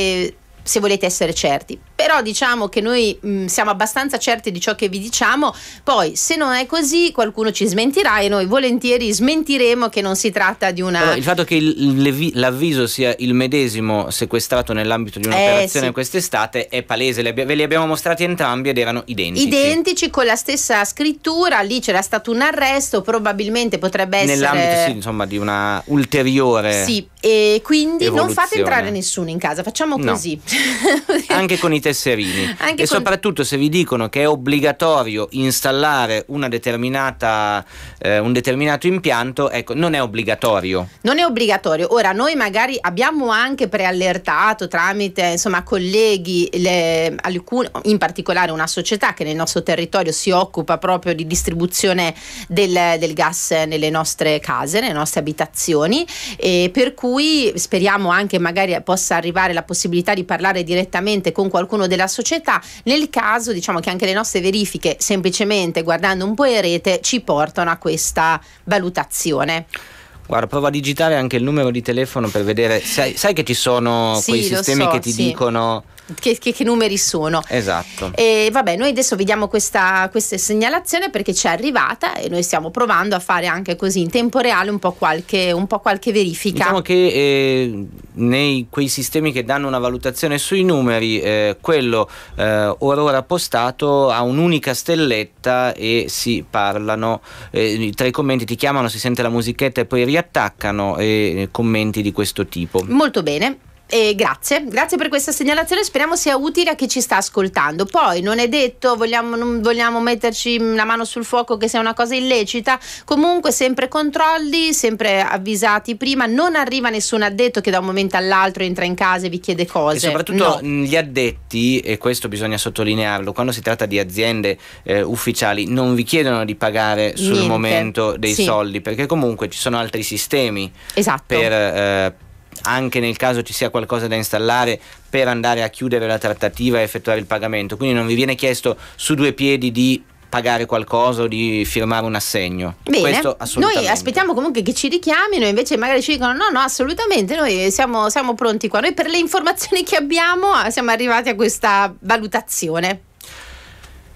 [SPEAKER 3] se volete essere certi. Però diciamo che noi siamo abbastanza certi di ciò che vi diciamo, poi se non è così qualcuno ci smentirà e noi volentieri smentiremo che non si tratta di una...
[SPEAKER 2] Però il fatto che l'avviso sia il medesimo sequestrato nell'ambito di un'operazione quest'estate è palese, ve li abbiamo mostrati entrambi ed erano identici
[SPEAKER 3] con la stessa scrittura, lì c'era stato un arresto, probabilmente potrebbe essere...
[SPEAKER 2] Nell'ambito insomma di una ulteriore
[SPEAKER 3] e quindi
[SPEAKER 2] evoluzione.
[SPEAKER 3] Non fate entrare nessuno in casa, facciamo così.
[SPEAKER 2] Anche con i tesserini e soprattutto se vi dicono che è obbligatorio installare un determinato impianto, ecco, non è obbligatorio. Ora
[SPEAKER 3] noi magari abbiamo anche preallertato tramite insomma colleghi, in particolare una società che nel nostro territorio si occupa proprio di distribuzione del gas nelle nostre case, nelle nostre abitazioni, e per cui speriamo anche magari possa arrivare la possibilità di parlare direttamente con qualcuno della società, nel caso diciamo che anche le nostre verifiche, semplicemente guardando un po' in rete, ci portano a questa valutazione.
[SPEAKER 2] Guarda, prova a digitare anche il numero di telefono per vedere, sai che ci sono quei sistemi che ti dicono
[SPEAKER 3] che numeri sono.
[SPEAKER 2] Esatto.
[SPEAKER 3] E vabbè, noi adesso vediamo questa segnalazione perché ci è arrivata e noi stiamo provando a fare anche così in tempo reale un po' qualche verifica.
[SPEAKER 2] Diciamo che quei sistemi che danno una valutazione sui numeri, quello ora postato ha un'unica stelletta e si parlano, tra i commenti ti chiamano, si sente la musichetta e poi riattaccano, e commenti di questo tipo.
[SPEAKER 3] Molto bene. Grazie per questa segnalazione, speriamo sia utile a chi ci sta ascoltando. Poi non è detto, non vogliamo metterci la mano sul fuoco che sia una cosa illecita, comunque sempre controlli, sempre avvisati prima, non arriva nessun addetto che da un momento all'altro entra in casa e vi chiede cose.
[SPEAKER 2] E soprattutto gli addetti, e questo bisogna sottolinearlo, quando si tratta di aziende ufficiali, non vi chiedono di pagare sul momento dei soldi, perché comunque ci sono altri sistemi per anche nel caso ci sia qualcosa da installare, per andare a chiudere la trattativa e effettuare il pagamento. Quindi non vi viene chiesto su due piedi di pagare qualcosa o di firmare un assegno.
[SPEAKER 3] Bene.
[SPEAKER 2] Questo assolutamente.
[SPEAKER 3] Noi aspettiamo comunque che ci richiamino, invece magari ci dicono no assolutamente, noi siamo pronti qua, noi per le informazioni che abbiamo siamo arrivati a questa valutazione.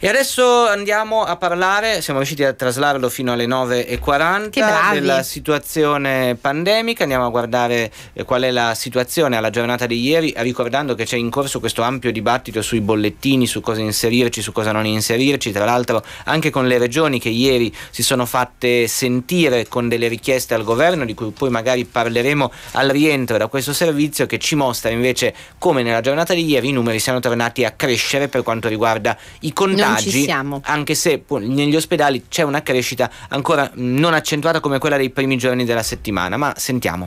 [SPEAKER 2] E adesso andiamo a parlare, siamo riusciti a traslarlo fino alle 9:40 della situazione pandemica. Andiamo a guardare qual è la situazione alla giornata di ieri, ricordando che c'è in corso questo ampio dibattito sui bollettini, su cosa inserirci, su cosa non inserirci, tra l'altro anche con le regioni che ieri si sono fatte sentire con delle richieste al governo, di cui poi magari parleremo al rientro da questo servizio, che ci mostra invece come nella giornata di ieri i numeri siano tornati a crescere per quanto riguarda i contagi. Anche se negli ospedali c'è una crescita ancora non accentuata come quella dei primi giorni della settimana, ma sentiamo.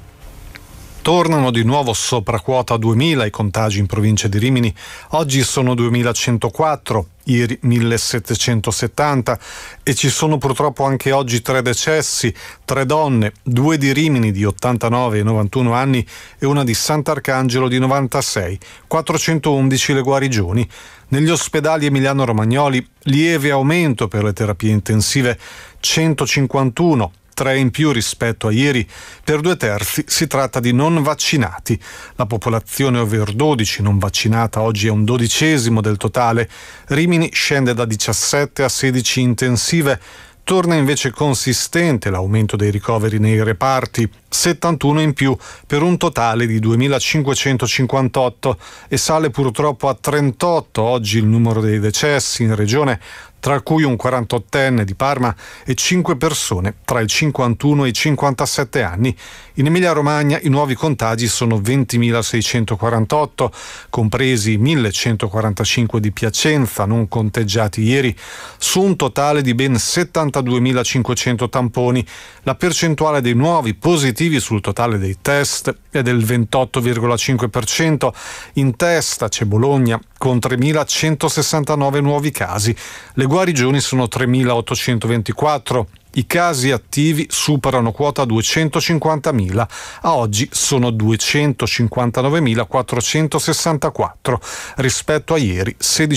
[SPEAKER 7] Tornano di nuovo sopra quota 2000 i contagi in provincia di Rimini, oggi sono 2104, ieri 1770 e ci sono purtroppo anche oggi 3 decessi, 3 donne, 2 di Rimini di 89 e 91 anni e una di Sant'Arcangelo di 96, 411 le guarigioni. Negli ospedali emiliano-romagnoli lieve aumento per le terapie intensive, 151, 3 in più rispetto a ieri, per 2/3 si tratta di non vaccinati. La popolazione over 12 non vaccinata oggi è un 12° del totale. Rimini scende da 17 a 16 intensive. Torna invece consistente l'aumento dei ricoveri nei reparti, 71 in più per un totale di 2558 e sale purtroppo a 38 oggi il numero dei decessi in regione, tra cui un 48enne di Parma e 5 persone tra i 51 e i 57 anni. In Emilia-Romagna i nuovi contagi sono 20.648, compresi 1.145 di Piacenza, non conteggiati ieri, su un totale di ben 72.500 tamponi. La percentuale dei nuovi positivi sul totale dei test è del 28,5%. In testa c'è Bologna con 3.169 nuovi casi. Le guarigioni sono 3.824. I casi attivi superano quota 250.000, a oggi sono 259.464, rispetto a ieri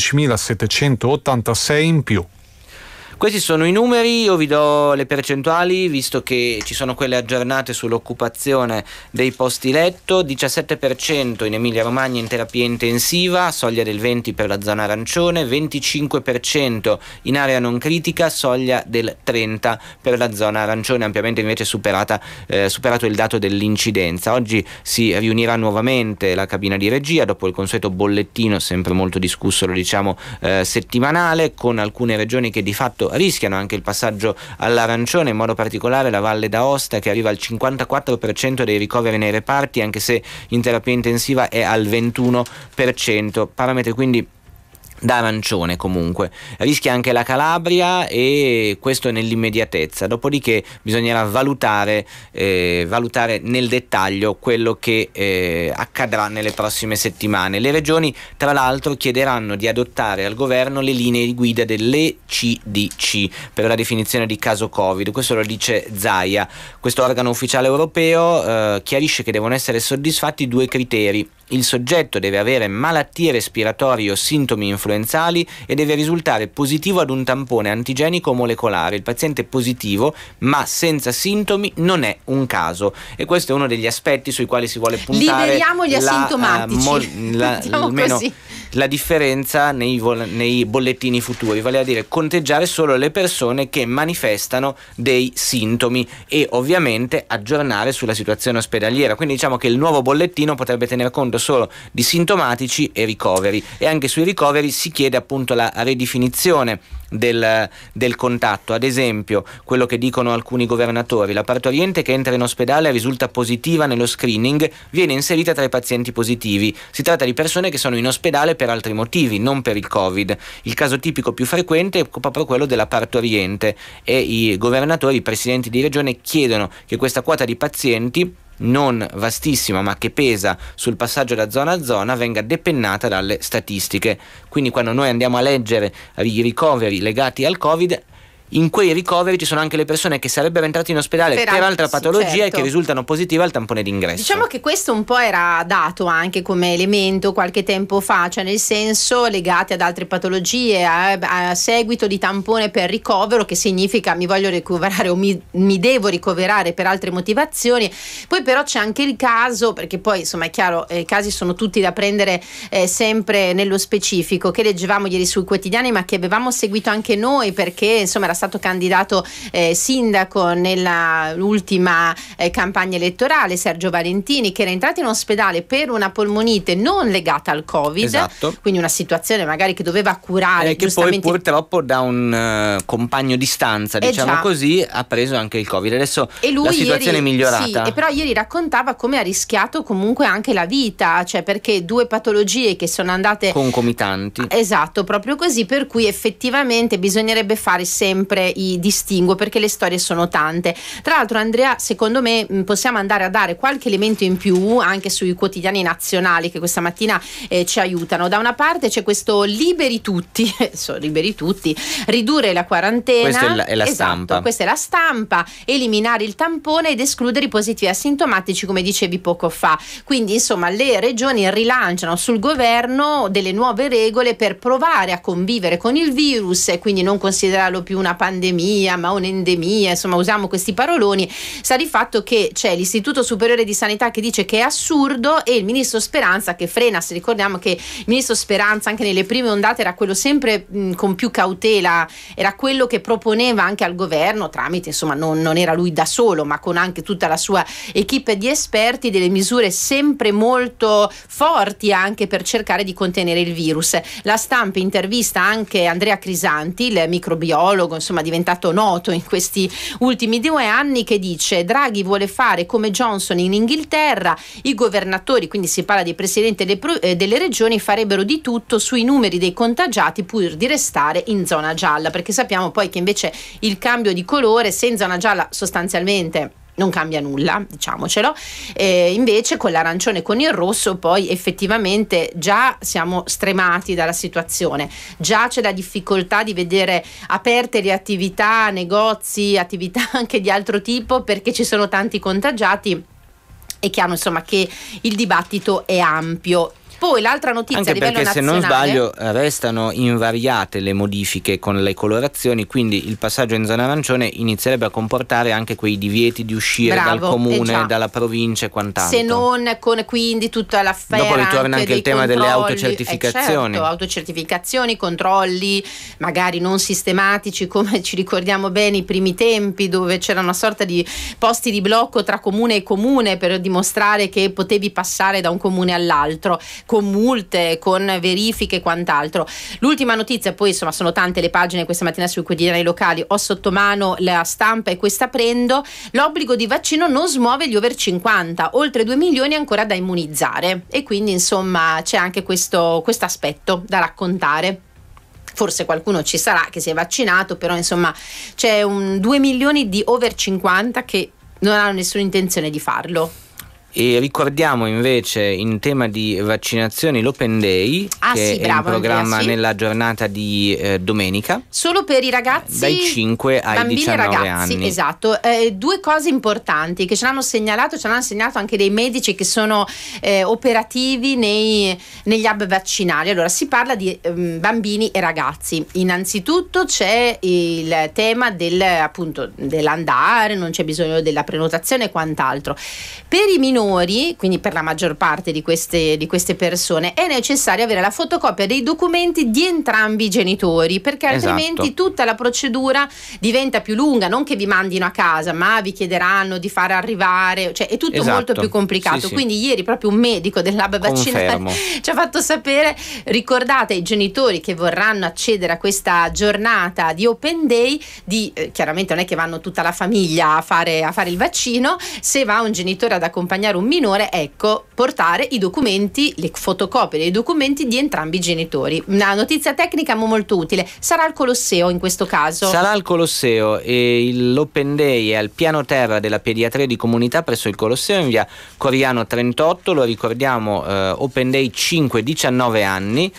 [SPEAKER 7] 16.786 in più.
[SPEAKER 2] Questi sono i numeri, io vi do le percentuali visto che ci sono quelle aggiornate sull'occupazione dei posti letto: 17% in Emilia Romagna in terapia intensiva, soglia del 20% per la zona arancione, 25% in area non critica, soglia del 30% per la zona arancione, ampiamente invece superato il dato dell'incidenza. Oggi si riunirà nuovamente la cabina di regia dopo il consueto bollettino, sempre molto discusso, lo diciamo, settimanale, con alcune regioni che di fatto rischiano anche il passaggio all'arancione, in modo particolare la Valle d'Aosta, che arriva al 54% dei ricoveri nei reparti, anche se in terapia intensiva è al 21%, parametri quindi da arancione. Comunque rischia anche la Calabria, e questo nell'immediatezza. Dopodiché bisognerà valutare nel dettaglio quello che accadrà nelle prossime settimane. Le regioni tra l'altro chiederanno di adottare al governo le linee guida dell'ECDC per la definizione di caso Covid. Questo lo dice Zaia. Questo organo ufficiale europeo chiarisce che devono essere soddisfatti 2 criteri: il soggetto deve avere malattie respiratorie o sintomi influenzali e deve risultare positivo ad un tampone antigenico molecolare. Il paziente positivo ma senza sintomi non è un caso, e questo è uno degli aspetti sui quali si vuole puntare.
[SPEAKER 3] Liberiamo gli asintomatici,
[SPEAKER 2] almeno così. La differenza nei bollettini futuri, vale a dire conteggiare solo le persone che manifestano dei sintomi e ovviamente aggiornare sulla situazione ospedaliera. Quindi diciamo che il nuovo bollettino potrebbe tener conto solo di sintomatici e ricoveri, e anche sui ricoveri si chiede appunto la ridefinizione del contatto. Ad esempio, quello che dicono alcuni governatori: la partoriente che entra in ospedale risulta positiva nello screening, viene inserita tra i pazienti positivi. Si tratta di persone che sono in ospedale per altri motivi, non per il Covid. Il caso tipico più frequente è proprio quello della partoriente, e i governatori, i presidenti di regione chiedono che questa quota di pazienti, non vastissima ma che pesa sul passaggio da zona a zona, venga depennata dalle statistiche. Quindi quando noi andiamo a leggere i ricoveri legati al Covid, in quei ricoveri ci sono anche le persone che sarebbero entrate in ospedale per altra patologia,
[SPEAKER 3] certo,
[SPEAKER 2] e che risultano positive al tampone d'ingresso.
[SPEAKER 3] Diciamo che questo un po' era dato anche come elemento qualche tempo fa, cioè nel senso legati ad altre patologie, a seguito di tampone per ricovero, che significa mi voglio ricoverare o mi devo ricoverare per altre motivazioni. Poi però c'è anche il caso, perché poi insomma è chiaro, i casi sono tutti da prendere sempre nello specifico, che leggevamo ieri sui quotidiani, ma che avevamo seguito anche noi, perché insomma era stato candidato sindaco nella ultima campagna elettorale, Sergio Valentini, che era entrato in ospedale per una polmonite non legata al Covid,
[SPEAKER 2] esatto,
[SPEAKER 3] quindi una situazione magari che doveva curare,
[SPEAKER 2] che poi purtroppo da un compagno di stanza, diciamo così, ha preso anche il Covid. Adesso la situazione è migliorata.
[SPEAKER 3] Sì, e però ieri raccontava come ha rischiato comunque anche la vita, cioè perché 2 patologie che sono andate
[SPEAKER 2] concomitanti.
[SPEAKER 3] Esatto, proprio così, per cui effettivamente bisognerebbe fare sempre i distinguo, perché le storie sono tante. Tra l'altro, Andrea, secondo me possiamo andare a dare qualche elemento in più anche sui quotidiani nazionali che questa mattina ci aiutano. Da una parte c'è questo liberi tutti, ridurre la quarantena.
[SPEAKER 2] Questa è la
[SPEAKER 3] esatto,
[SPEAKER 2] stampa.
[SPEAKER 3] Questa è la stampa, eliminare il tampone ed escludere i positivi asintomatici, come dicevi poco fa. Quindi insomma le regioni rilanciano sul governo delle nuove regole per provare a convivere con il virus e quindi non considerarlo più una pandemia ma un'endemia, insomma usiamo questi paroloni. Sta di fatto che c'è l'Istituto Superiore di Sanità che dice che è assurdo e il ministro Speranza che frena. Se ricordiamo che il ministro Speranza anche nelle prime ondate era quello sempre con più cautela, era quello che proponeva anche al governo tramite, insomma non era lui da solo ma con anche tutta la sua equipe di esperti, delle misure sempre molto forti anche per cercare di contenere il virus. La Stampa intervista anche Andrea Crisanti, il microbiologo, insomma diventato noto in questi ultimi 2 anni, che dice: Draghi vuole fare come Johnson in Inghilterra, i governatori, quindi si parla dei presidenti delle regioni, farebbero di tutto sui numeri dei contagiati pur di restare in zona gialla, perché sappiamo poi che invece il cambio di colore, se in zona gialla sostanzialmente non cambia nulla, diciamocelo, invece con l'arancione e con il rosso poi effettivamente già siamo stremati dalla situazione, già c'è la difficoltà di vedere aperte le attività, negozi, attività anche di altro tipo, perché ci sono tanti contagiati. È chiaro insomma che il dibattito è ampio. Poi l'altra notizia
[SPEAKER 2] anche
[SPEAKER 3] a livello
[SPEAKER 2] perché
[SPEAKER 3] nazionale,
[SPEAKER 2] se non sbaglio restano invariate le modifiche con le colorazioni, quindi il passaggio in zona arancione inizierebbe a comportare anche quei divieti di uscire dal comune, dalla provincia e quant'altro.
[SPEAKER 3] Se non con quindi tutta l'affare.
[SPEAKER 2] Dopo ritorna anche il tema delle autocertificazioni.
[SPEAKER 3] Certo, autocertificazioni, controlli magari non sistematici come ci ricordiamo bene i primi tempi, dove c'era una sorta di posti di blocco tra comune e comune per dimostrare che potevi passare da un comune all'altro, con multe, con verifiche e quant'altro. L'ultima notizia, poi insomma sono tante le pagine questa mattina sui quotidiani locali, ho sotto mano La Stampa e questa prendo: l'obbligo di vaccino non smuove gli over 50, oltre 2 milioni ancora da immunizzare, e quindi insomma c'è anche questo aspetto da raccontare. Forse qualcuno ci sarà che si è vaccinato, però insomma c'è 2 milioni di over 50 che non hanno nessuna intenzione di farlo.
[SPEAKER 2] E ricordiamo invece in tema di vaccinazioni l'Open Day che è in programma
[SPEAKER 3] Andrea,
[SPEAKER 2] nella giornata di domenica,
[SPEAKER 3] solo per i ragazzi
[SPEAKER 2] dai 5 ai
[SPEAKER 3] bambini
[SPEAKER 2] 19
[SPEAKER 3] e ragazzi,
[SPEAKER 2] anni.
[SPEAKER 3] esatto. 2 cose importanti che ci hanno segnalato anche dei medici che sono operativi negli hub vaccinali. Allora si parla di bambini e ragazzi. Innanzitutto c'è il tema dell'andare, non c'è bisogno della prenotazione e quant'altro. Per i minori, quindi per la maggior parte di queste persone, è necessario avere la fotocopia dei documenti di entrambi i genitori, perché altrimenti tutta la procedura diventa più lunga. Non che vi mandino a casa, ma vi chiederanno di far arrivare, cioè è tutto molto più complicato.
[SPEAKER 2] Sì.
[SPEAKER 3] Quindi ieri proprio un medico del lab vaccinale ci ha fatto sapere: ricordate ai genitori che vorranno accedere a questa giornata di Open Day chiaramente non è che vanno tutta la famiglia a fare il vaccino, se va un genitore ad accompagnare un minore, ecco, portare i documenti, le fotocopie dei documenti di entrambi i genitori. Una notizia tecnica molto utile. Sarà al Colosseo in questo caso.
[SPEAKER 2] Sarà al Colosseo, e l'Open Day è al piano terra della pediatria di comunità presso il Colosseo in via Coriano 38. Lo ricordiamo, Open Day 5-19 anni.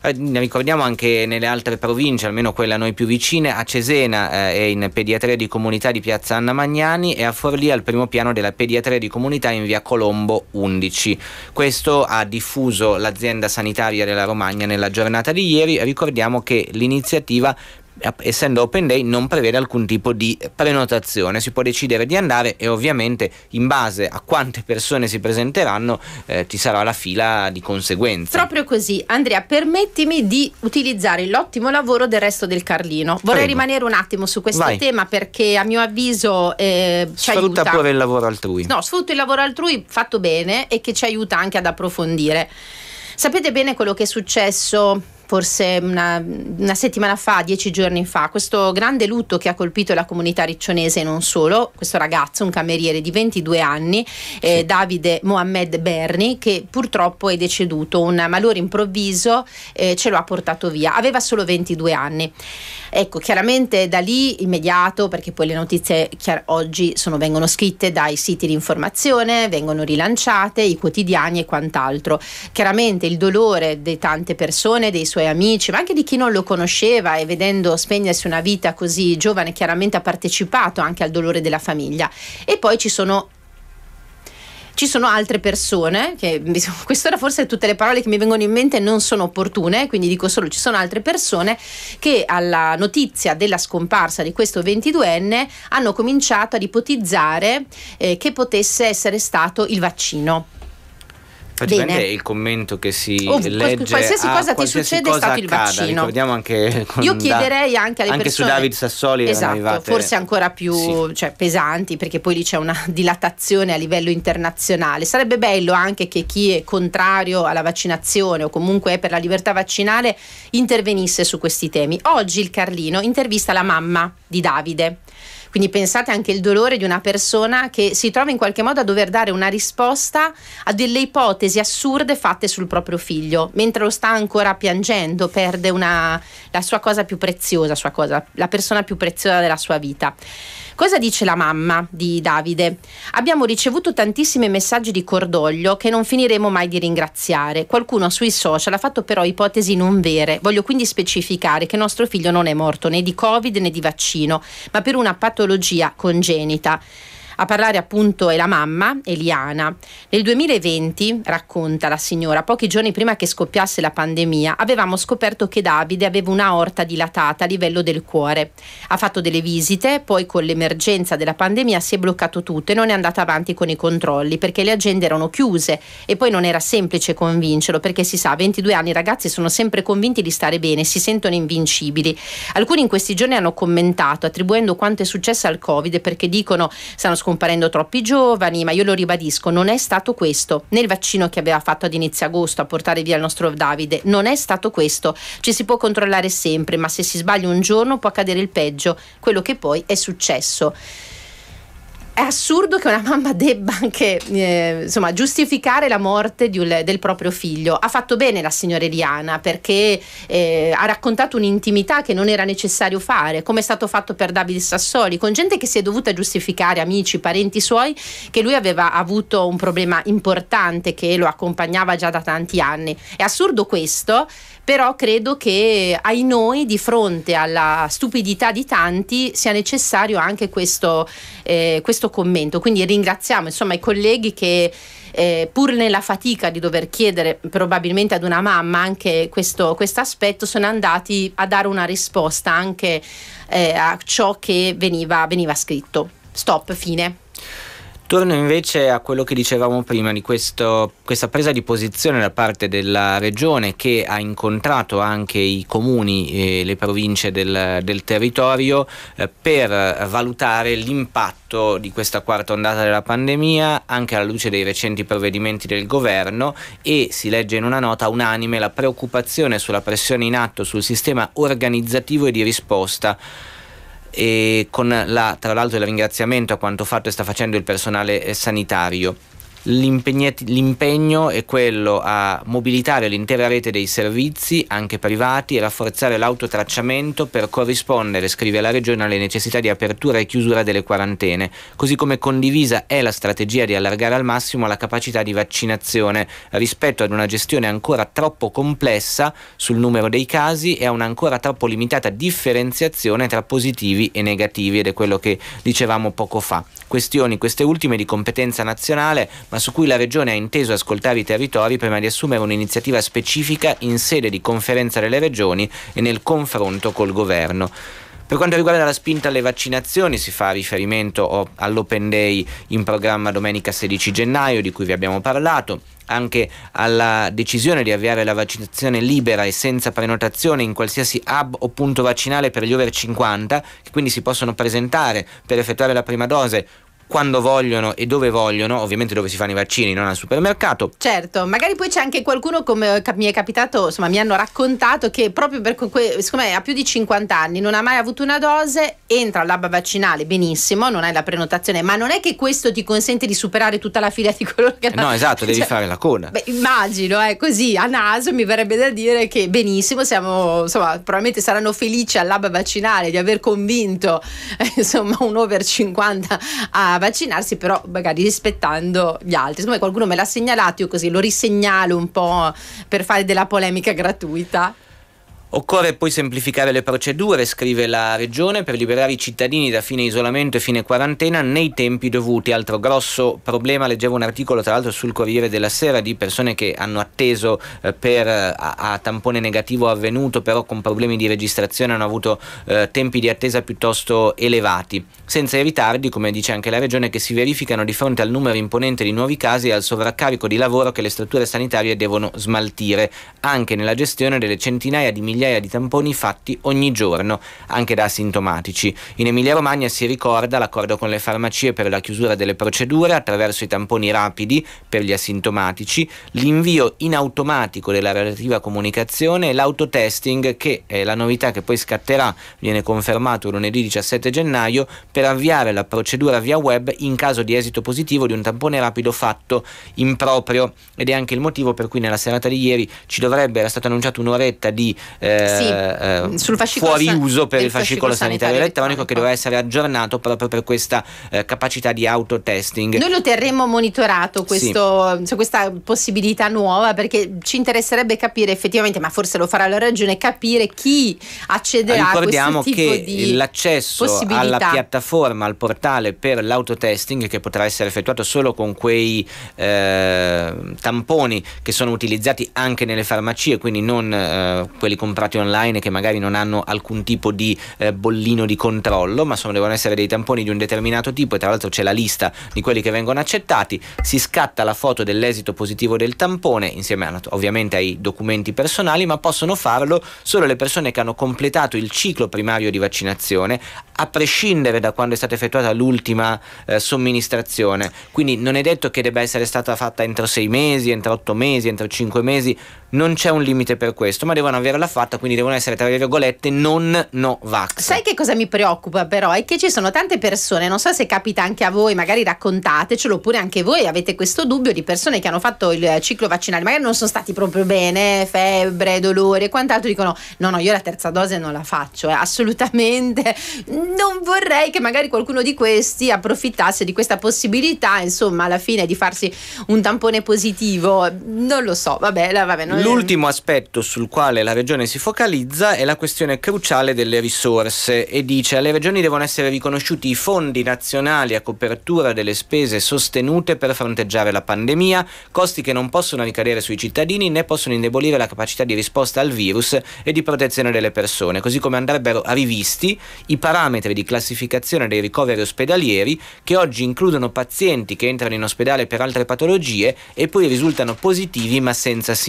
[SPEAKER 2] Ne ricordiamo anche nelle altre province, almeno quella a noi più vicine. A Cesena è in pediatria di comunità di piazza Anna Magnani e a Forlì al primo piano della pediatria di comunità in via Colombo 11. Questo ha diffuso l'azienda sanitaria della Romagna nella giornata di ieri. Ricordiamo che l'iniziativa, essendo open day, non prevede alcun tipo di prenotazione, si può decidere di andare e ovviamente in base a quante persone si presenteranno ci sarà la fila di conseguenza.
[SPEAKER 3] Proprio così. Andrea, permettimi di utilizzare l'ottimo lavoro del Resto del Carlino. Vorrei rimanere un attimo su questo tema perché a mio avviso ci
[SPEAKER 2] sfrutta
[SPEAKER 3] aiuta.
[SPEAKER 2] Pure il lavoro altrui.
[SPEAKER 3] No, sfrutto il lavoro altrui fatto bene e che ci aiuta anche ad approfondire. Sapete bene quello che è successo forse una settimana fa, 10 giorni fa, questo grande lutto che ha colpito la comunità riccionese e non solo, questo ragazzo, un cameriere di 22 anni, Davide Mohammed Berni, che purtroppo è deceduto, un malore improvviso ce lo ha portato via, aveva solo 22 anni. Ecco, chiaramente da lì immediato, perché poi le notizie oggi vengono scritte dai siti di informazione, vengono rilanciate, i quotidiani e quant'altro. Chiaramente il dolore di tante persone, dei suoi amici, ma anche di chi non lo conosceva e vedendo spegnersi una vita così giovane, chiaramente ha partecipato anche al dolore della famiglia. E poi ci sono altre persone che, quest'ora forse tutte le parole che mi vengono in mente non sono opportune, quindi dico solo ci sono altre persone che alla notizia della scomparsa di questo 22enne hanno cominciato ad ipotizzare che potesse essere stato il vaccino.
[SPEAKER 2] Praticamente è il commento che si legge
[SPEAKER 3] qualsiasi cosa ti succede è stato il vaccino.
[SPEAKER 2] Ricordiamo anche
[SPEAKER 3] io chiederei anche alle persone,
[SPEAKER 2] su David Sassoli,
[SPEAKER 3] esatto, forse ancora più pesanti, perché poi lì c'è una dilatazione a livello internazionale. Sarebbe bello anche che chi è contrario alla vaccinazione o comunque è per la libertà vaccinale intervenisse su questi temi. Oggi il Carlino intervista la mamma di Davide. Quindi pensate anche il dolore di una persona che si trova in qualche modo a dover dare una risposta a delle ipotesi assurde fatte sul proprio figlio, mentre lo sta ancora piangendo, perde la sua cosa più preziosa, la persona più preziosa della sua vita. Cosa dice la mamma di Davide? Abbiamo ricevuto tantissimi messaggi di cordoglio che non finiremo mai di ringraziare. Qualcuno sui social ha fatto però ipotesi non vere. Voglio quindi specificare che nostro figlio non è morto né di Covid né di vaccino, ma per una patologia congenita. A parlare appunto è la mamma, Eliana. Nel 2020, racconta la signora, pochi giorni prima che scoppiasse la pandemia, avevamo scoperto che Davide aveva una aorta dilatata a livello del cuore. Ha fatto delle visite, poi con l'emergenza della pandemia si è bloccato tutto e non è andata avanti con i controlli perché le agende erano chiuse e poi non era semplice convincerlo perché si sa, a 22 anni i ragazzi sono sempre convinti di stare bene, si sentono invincibili. Alcuni in questi giorni hanno commentato attribuendo quanto è successo al Covid perché dicono stanno scomparendo troppi giovani, ma io lo ribadisco, non è stato questo. Nel vaccino che aveva fatto ad inizio agosto a portare via il nostro Davide non è stato questo. Ci si può controllare sempre, ma se si sbaglia un giorno può accadere il peggio, quello che poi è successo. È assurdo che una mamma debba anche giustificare la morte del proprio figlio. Ha fatto bene la signora Eliana perché ha raccontato un'intimità che non era necessario fare, come è stato fatto per Davide Sassoli, con gente che si è dovuta giustificare, amici, parenti suoi, che lui aveva avuto un problema importante che lo accompagnava già da tanti anni. È assurdo questo, però credo che ai noi, di fronte alla stupidità di tanti, sia necessario anche questo commento. Quindi ringraziamo i colleghi che pur nella fatica di dover chiedere probabilmente ad una mamma anche questo aspetto, sono andati a dare una risposta anche a ciò che veniva scritto. Stop, fine.
[SPEAKER 2] Torno invece a quello che dicevamo prima di questa presa di posizione da parte della regione, che ha incontrato anche i comuni e le province del territorio per valutare l'impatto di questa quarta ondata della pandemia anche alla luce dei recenti provvedimenti del governo, e si legge in una nota unanime la preoccupazione sulla pressione in atto sul sistema organizzativo e di risposta, e con tra l'altro il ringraziamento a quanto fatto e sta facendo il personale sanitario. L'impegno è quello a mobilitare l'intera rete dei servizi, anche privati, e rafforzare l'autotracciamento per corrispondere, scrive la Regione, alle necessità di apertura e chiusura delle quarantene, così come condivisa è la strategia di allargare al massimo la capacità di vaccinazione rispetto ad una gestione ancora troppo complessa sul numero dei casi e a una ancora troppo limitata differenziazione tra positivi e negativi, ed è quello che dicevamo poco fa. Questioni, queste ultime, di competenza nazionale, ma su cui la Regione ha inteso ascoltare i territori prima di assumere un'iniziativa specifica in sede di conferenza delle regioni e nel confronto col governo. Per quanto riguarda la spinta alle vaccinazioni, si fa riferimento all'Open Day in programma domenica 16 gennaio, di cui vi abbiamo parlato, anche alla decisione di avviare la vaccinazione libera e senza prenotazione in qualsiasi hub o punto vaccinale per gli over 50, che quindi si possono presentare per effettuare la prima dose quando vogliono e dove vogliono, ovviamente dove si fanno i vaccini, non al supermercato.
[SPEAKER 3] Certo, magari poi c'è anche qualcuno, come mi è capitato, insomma mi hanno raccontato, che proprio siccome ha più di 50 anni, non ha mai avuto una dose, entra all'hub vaccinale, benissimo, non hai la prenotazione, ma non è che questo ti consente di superare tutta la fila di coloro che
[SPEAKER 2] no, esatto, devi fare la coda.
[SPEAKER 3] Beh, immagino, così a naso mi verrebbe da dire che benissimo, probabilmente saranno felici all'hub vaccinale di aver convinto un over 50 a vaccinarsi, però magari rispettando gli altri. Siccome qualcuno me l'ha segnalato, io così lo risegnalo un po' per fare della polemica gratuita.
[SPEAKER 2] Occorre poi semplificare le procedure, scrive la Regione, per liberare i cittadini da fine isolamento e fine quarantena nei tempi dovuti. Altro grosso problema, leggevo un articolo tra l'altro sul Corriere della Sera di persone che hanno atteso a tampone negativo avvenuto, però con problemi di registrazione hanno avuto tempi di attesa piuttosto elevati, senza i ritardi, come dice anche la Regione, che si verificano di fronte al numero imponente di nuovi casi e al sovraccarico di lavoro che le strutture sanitarie devono smaltire, anche nella gestione delle centinaia di migliaia di tamponi fatti ogni giorno, anche da asintomatici. In Emilia-Romagna si ricorda l'accordo con le farmacie per la chiusura delle procedure attraverso i tamponi rapidi per gli asintomatici, l'invio in automatico della relativa comunicazione e l'autotesting, che è la novità che poi scatterà, viene confermato lunedì 17 gennaio, per avviare la procedura via web in caso di esito positivo di un tampone rapido fatto in proprio, ed è anche il motivo per cui nella serata di ieri era stato annunciato un'oretta di
[SPEAKER 3] sul
[SPEAKER 2] fuori uso per il fascicolo sanitario elettronico, che doveva essere aggiornato proprio per questa capacità di autotesting.
[SPEAKER 3] Noi lo terremo monitorato questa possibilità nuova, perché ci interesserebbe capire effettivamente, ma forse lo farà la Regione, capire chi accederà a questo tipo di
[SPEAKER 2] l'accesso alla piattaforma, al portale per l'autotesting, che potrà essere effettuato solo con quei tamponi che sono utilizzati anche nelle farmacie, quindi non quelli comprati online, che magari non hanno alcun tipo di bollino di controllo, ma devono essere dei tamponi di un determinato tipo, e tra l'altro c'è la lista di quelli che vengono accettati. Si scatta la foto dell'esito positivo del tampone insieme ovviamente ai documenti personali, ma possono farlo solo le persone che hanno completato il ciclo primario di vaccinazione, a prescindere da quando è stata effettuata l'ultima somministrazione. Quindi non è detto che debba essere stata fatta entro 6 mesi, entro 8 mesi, entro 5 mesi, non c'è un limite per questo, ma devono averla fatta, quindi devono essere, tra virgolette, non Novax.
[SPEAKER 3] Sai che cosa mi preoccupa però? È che ci sono tante persone, non so se capita anche a voi, magari raccontatecelo, oppure anche voi avete questo dubbio, di persone che hanno fatto il ciclo vaccinale, magari non sono stati proprio bene, febbre, dolore e quant'altro, dicono no, io la terza dose non la faccio, assolutamente. Non vorrei che magari qualcuno di questi approfittasse di questa possibilità, insomma, alla fine, di farsi un tampone positivo. Non lo so, vabbè.
[SPEAKER 2] L'ultimo aspetto sul quale la Regione si focalizza è la questione cruciale delle risorse, e dice: alle regioni devono essere riconosciuti i fondi nazionali a copertura delle spese sostenute per fronteggiare la pandemia, costi che non possono ricadere sui cittadini né possono indebolire la capacità di risposta al virus e di protezione delle persone, così come andrebbero rivisti i parametri di classificazione dei ricoveri ospedalieri, che oggi includono pazienti che entrano in ospedale per altre patologie e poi risultano positivi ma senza sintomi.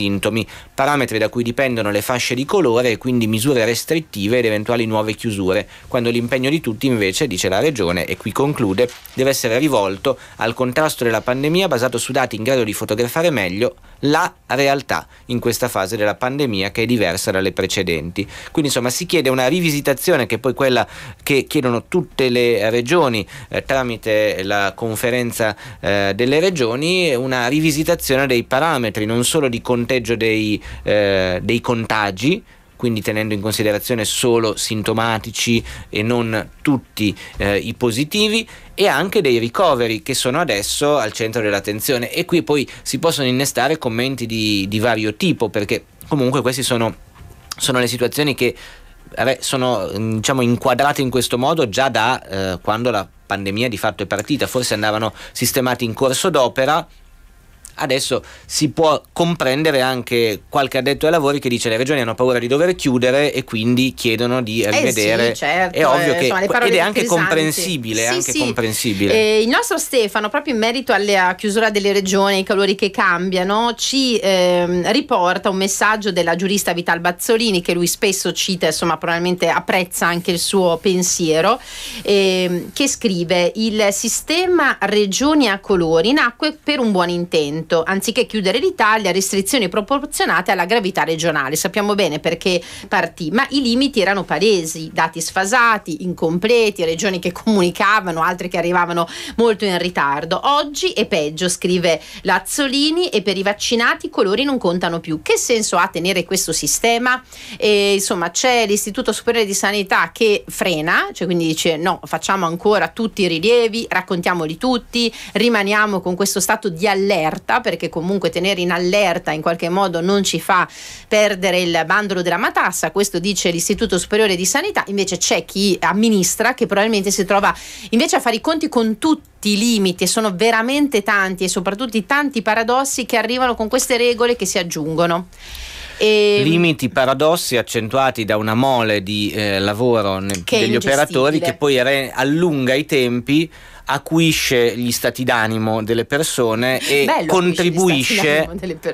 [SPEAKER 2] regioni, parametri da cui dipendono le fasce di colore e quindi misure restrittive ed eventuali nuove chiusure, quando l'impegno di tutti invece, dice la regione, e qui conclude, deve essere rivolto al contrasto della pandemia basato su dati in grado di fotografare meglio la realtà in questa fase della pandemia, che è diversa dalle precedenti. Quindi insomma si chiede una rivisitazione, che è poi quella che chiedono tutte le regioni tramite la conferenza delle regioni, una rivisitazione dei parametri non solo di conteggio dei contagi, quindi tenendo in considerazione solo sintomatici e non tutti i positivi, e anche dei ricoveri, che sono adesso al centro dell'attenzione. E qui poi si possono innestare commenti di vario tipo, perché comunque queste sono le situazioni che sono diciamo inquadrate in questo modo già da quando la pandemia di fatto è partita. Forse andavano sistemati in corso d'opera. Adesso si può comprendere anche qualche addetto ai lavori che dice: le regioni hanno paura di dover chiudere e quindi chiedono di rivedere.
[SPEAKER 3] Sì, certo,
[SPEAKER 2] è ovvio che
[SPEAKER 3] insomma,
[SPEAKER 2] ed è anche
[SPEAKER 3] pesanti.
[SPEAKER 2] comprensibile,
[SPEAKER 3] Sì.
[SPEAKER 2] comprensibile.
[SPEAKER 3] Il nostro Stefano, proprio in merito alla chiusura delle regioni, ai colori che cambiano, ci riporta un messaggio della giurista Vital Bazzolini, che lui spesso cita, insomma probabilmente apprezza anche il suo pensiero, che scrive: il sistema regioni a colori nacque per un buon intento. Anziché chiudere l'Italia, restrizioni proporzionate alla gravità regionale. Sappiamo bene perché partì, ma i limiti erano palesi, dati sfasati, incompleti, regioni che comunicavano, altre che arrivavano molto in ritardo. Oggi è peggio, scrive Lazzolini, e per i vaccinati i colori non contano più. Che senso ha tenere questo sistema? Insomma, c'è l'Istituto Superiore di Sanità che frena, cioè quindi dice: no, facciamo ancora tutti i rilievi, raccontiamoli tutti, rimaniamo con questo stato di allerta, perché comunque tenere in allerta in qualche modo non ci fa perdere il bandolo della matassa. Questo dice l'Istituto Superiore di Sanità. Invece c'è chi amministra che probabilmente si trova invece a fare i conti con tutti i limiti, e sono veramente tanti, e soprattutto i tanti paradossi che arrivano con queste regole che si aggiungono.
[SPEAKER 2] Limiti, paradossi accentuati da una mole di lavoro degli operatori, che poi allunga i tempi, acuisce gli stati d'animo delle persone e contribuisce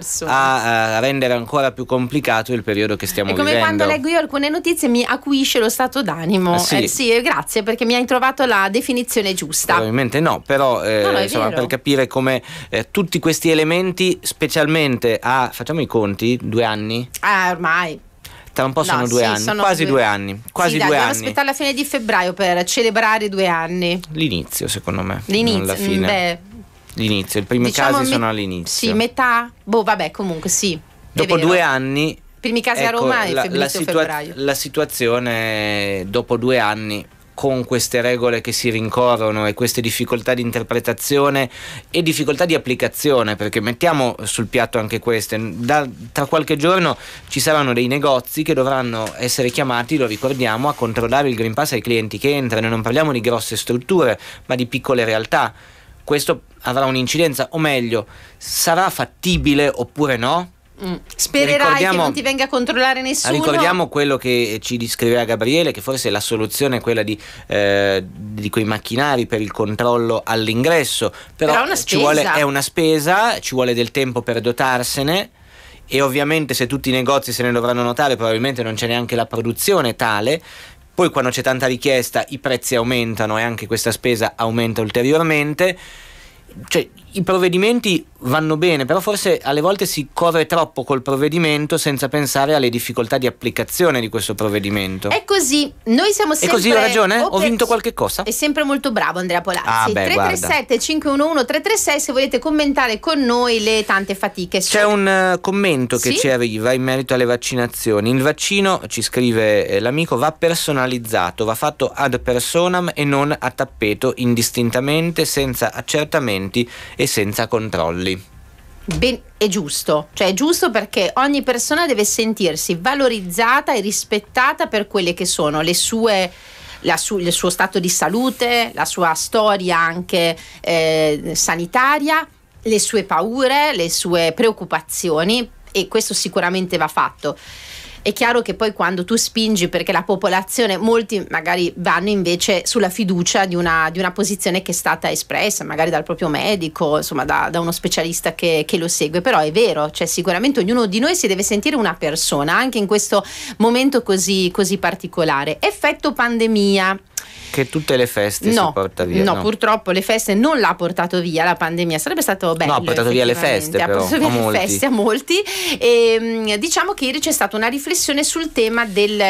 [SPEAKER 2] a rendere ancora più complicato il periodo che stiamo vivendo.
[SPEAKER 3] È come quando leggo io alcune notizie, mi acuisce lo stato d'animo. Sì, grazie, perché mi hai trovato la definizione giusta.
[SPEAKER 2] Probabilmente no, però insomma, per capire come tutti questi elementi, specialmente facciamo i conti, 2 anni?
[SPEAKER 3] Ormai
[SPEAKER 2] tra un po' sono 2 anni, quasi 2 anni. Quasi 2 anni. Dobbiamo
[SPEAKER 3] aspettare la fine di febbraio per celebrare 2 anni.
[SPEAKER 2] L'inizio, secondo me.
[SPEAKER 3] L'inizio,
[SPEAKER 2] non la fine. L'inizio, i primi casi sono all'inizio.
[SPEAKER 3] Sì, metà. Vabbè, comunque sì.
[SPEAKER 2] Dopo 2 anni.
[SPEAKER 3] Primi casi a Roma e inizio febbraio.
[SPEAKER 2] La situazione dopo 2 anni, con queste regole che si rincorrono e queste difficoltà di interpretazione e difficoltà di applicazione, perché mettiamo sul piatto anche queste. Tra qualche giorno ci saranno dei negozi che dovranno essere chiamati, lo ricordiamo, a controllare il Green Pass ai clienti che entrano. Non parliamo di grosse strutture, ma di piccole realtà. Questo avrà un'incidenza, o meglio, sarà fattibile oppure no?
[SPEAKER 3] Spererai che non ti venga a controllare nessuno.
[SPEAKER 2] Ricordiamo quello che ci descriveva Gabriele, che forse la soluzione è quella di quei macchinari per il controllo all'ingresso, però è una spesa, ci vuole del tempo per dotarsene, e ovviamente se tutti i negozi se ne dovranno notare, probabilmente non c'è neanche la produzione tale. Poi quando c'è tanta richiesta i prezzi aumentano e anche questa spesa aumenta ulteriormente. Cioè, i provvedimenti vanno bene, però forse alle volte si corre troppo col provvedimento senza pensare alle difficoltà di applicazione di questo provvedimento.
[SPEAKER 3] È così, noi siamo sempre...
[SPEAKER 2] E così ho ragione? Ho vinto qualche cosa?
[SPEAKER 3] È sempre molto bravo Andrea Polazzi. 337 511 336 se volete commentare con noi le tante fatiche.
[SPEAKER 2] C'è un commento che ci arriva in merito alle vaccinazioni. Il vaccino, ci scrive l'amico, va personalizzato, va fatto ad personam e non a tappeto, indistintamente, senza accertamenti e senza controlli.
[SPEAKER 3] È giusto, cioè è giusto, perché ogni persona deve sentirsi valorizzata e rispettata per quelle che sono il suo stato di salute, la sua storia anche sanitaria, le sue paure, le sue preoccupazioni, e questo sicuramente va fatto. È chiaro che poi quando tu spingi perché la popolazione, molti magari vanno invece sulla fiducia di una posizione che è stata espressa magari dal proprio medico, insomma da uno specialista che lo segue, però è vero, cioè sicuramente ognuno di noi si deve sentire una persona anche in questo momento così particolare. Effetto pandemia.
[SPEAKER 2] Che tutte le feste si porta via.
[SPEAKER 3] No, purtroppo le feste non l'ha portato via la pandemia, sarebbe stato bello.
[SPEAKER 2] No, ha portato via le feste, però,
[SPEAKER 3] ha portato via le feste a molti. E, diciamo che ieri c'è stata una riflessione sul tema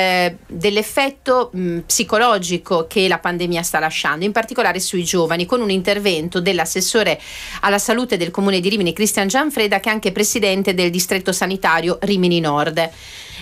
[SPEAKER 3] dell'effetto psicologico che la pandemia sta lasciando, in particolare sui giovani, con un intervento dell'assessore alla salute del comune di Rimini, Cristian Gianfreda, che è anche presidente del distretto sanitario Rimini Nord.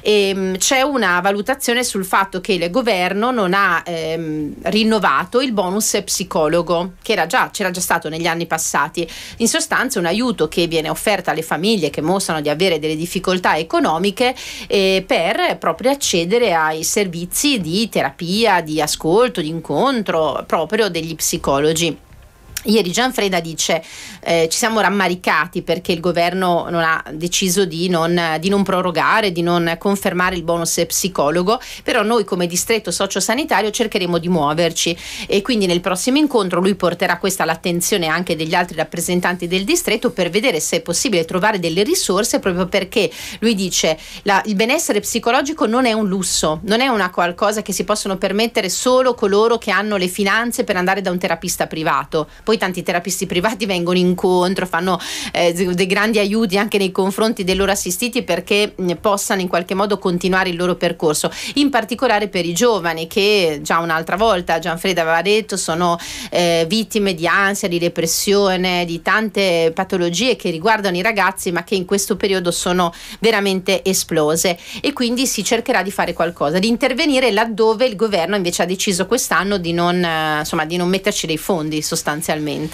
[SPEAKER 3] C'è una valutazione sul fatto che il governo non ha rinnovato il bonus psicologo che c'era già stato negli anni passati. In sostanza un aiuto che viene offerto alle famiglie che mostrano di avere delle difficoltà economiche per proprio accedere ai servizi di terapia, di ascolto, di incontro proprio degli psicologi. Ieri Gianfreda dice ci siamo rammaricati perché il governo non ha deciso di non prorogare, di non confermare il bonus psicologo, però noi come distretto sociosanitario cercheremo di muoverci e quindi nel prossimo incontro lui porterà questa all'attenzione anche degli altri rappresentanti del distretto per vedere se è possibile trovare delle risorse, proprio perché lui dice il benessere psicologico non è un lusso, non è una qualcosa che si possono permettere solo coloro che hanno le finanze per andare da un terapista privato. Poi tanti terapisti privati vengono incontro, fanno dei grandi aiuti anche nei confronti dei loro assistiti perché possano in qualche modo continuare il loro percorso, in particolare per i giovani che già un'altra volta Gianfreda aveva detto sono vittime di ansia, di depressione, di tante patologie che riguardano i ragazzi ma che in questo periodo sono veramente esplose, e quindi si cercherà di fare qualcosa, di intervenire laddove il governo invece ha deciso quest'anno di non metterci dei fondi sostanzialmente.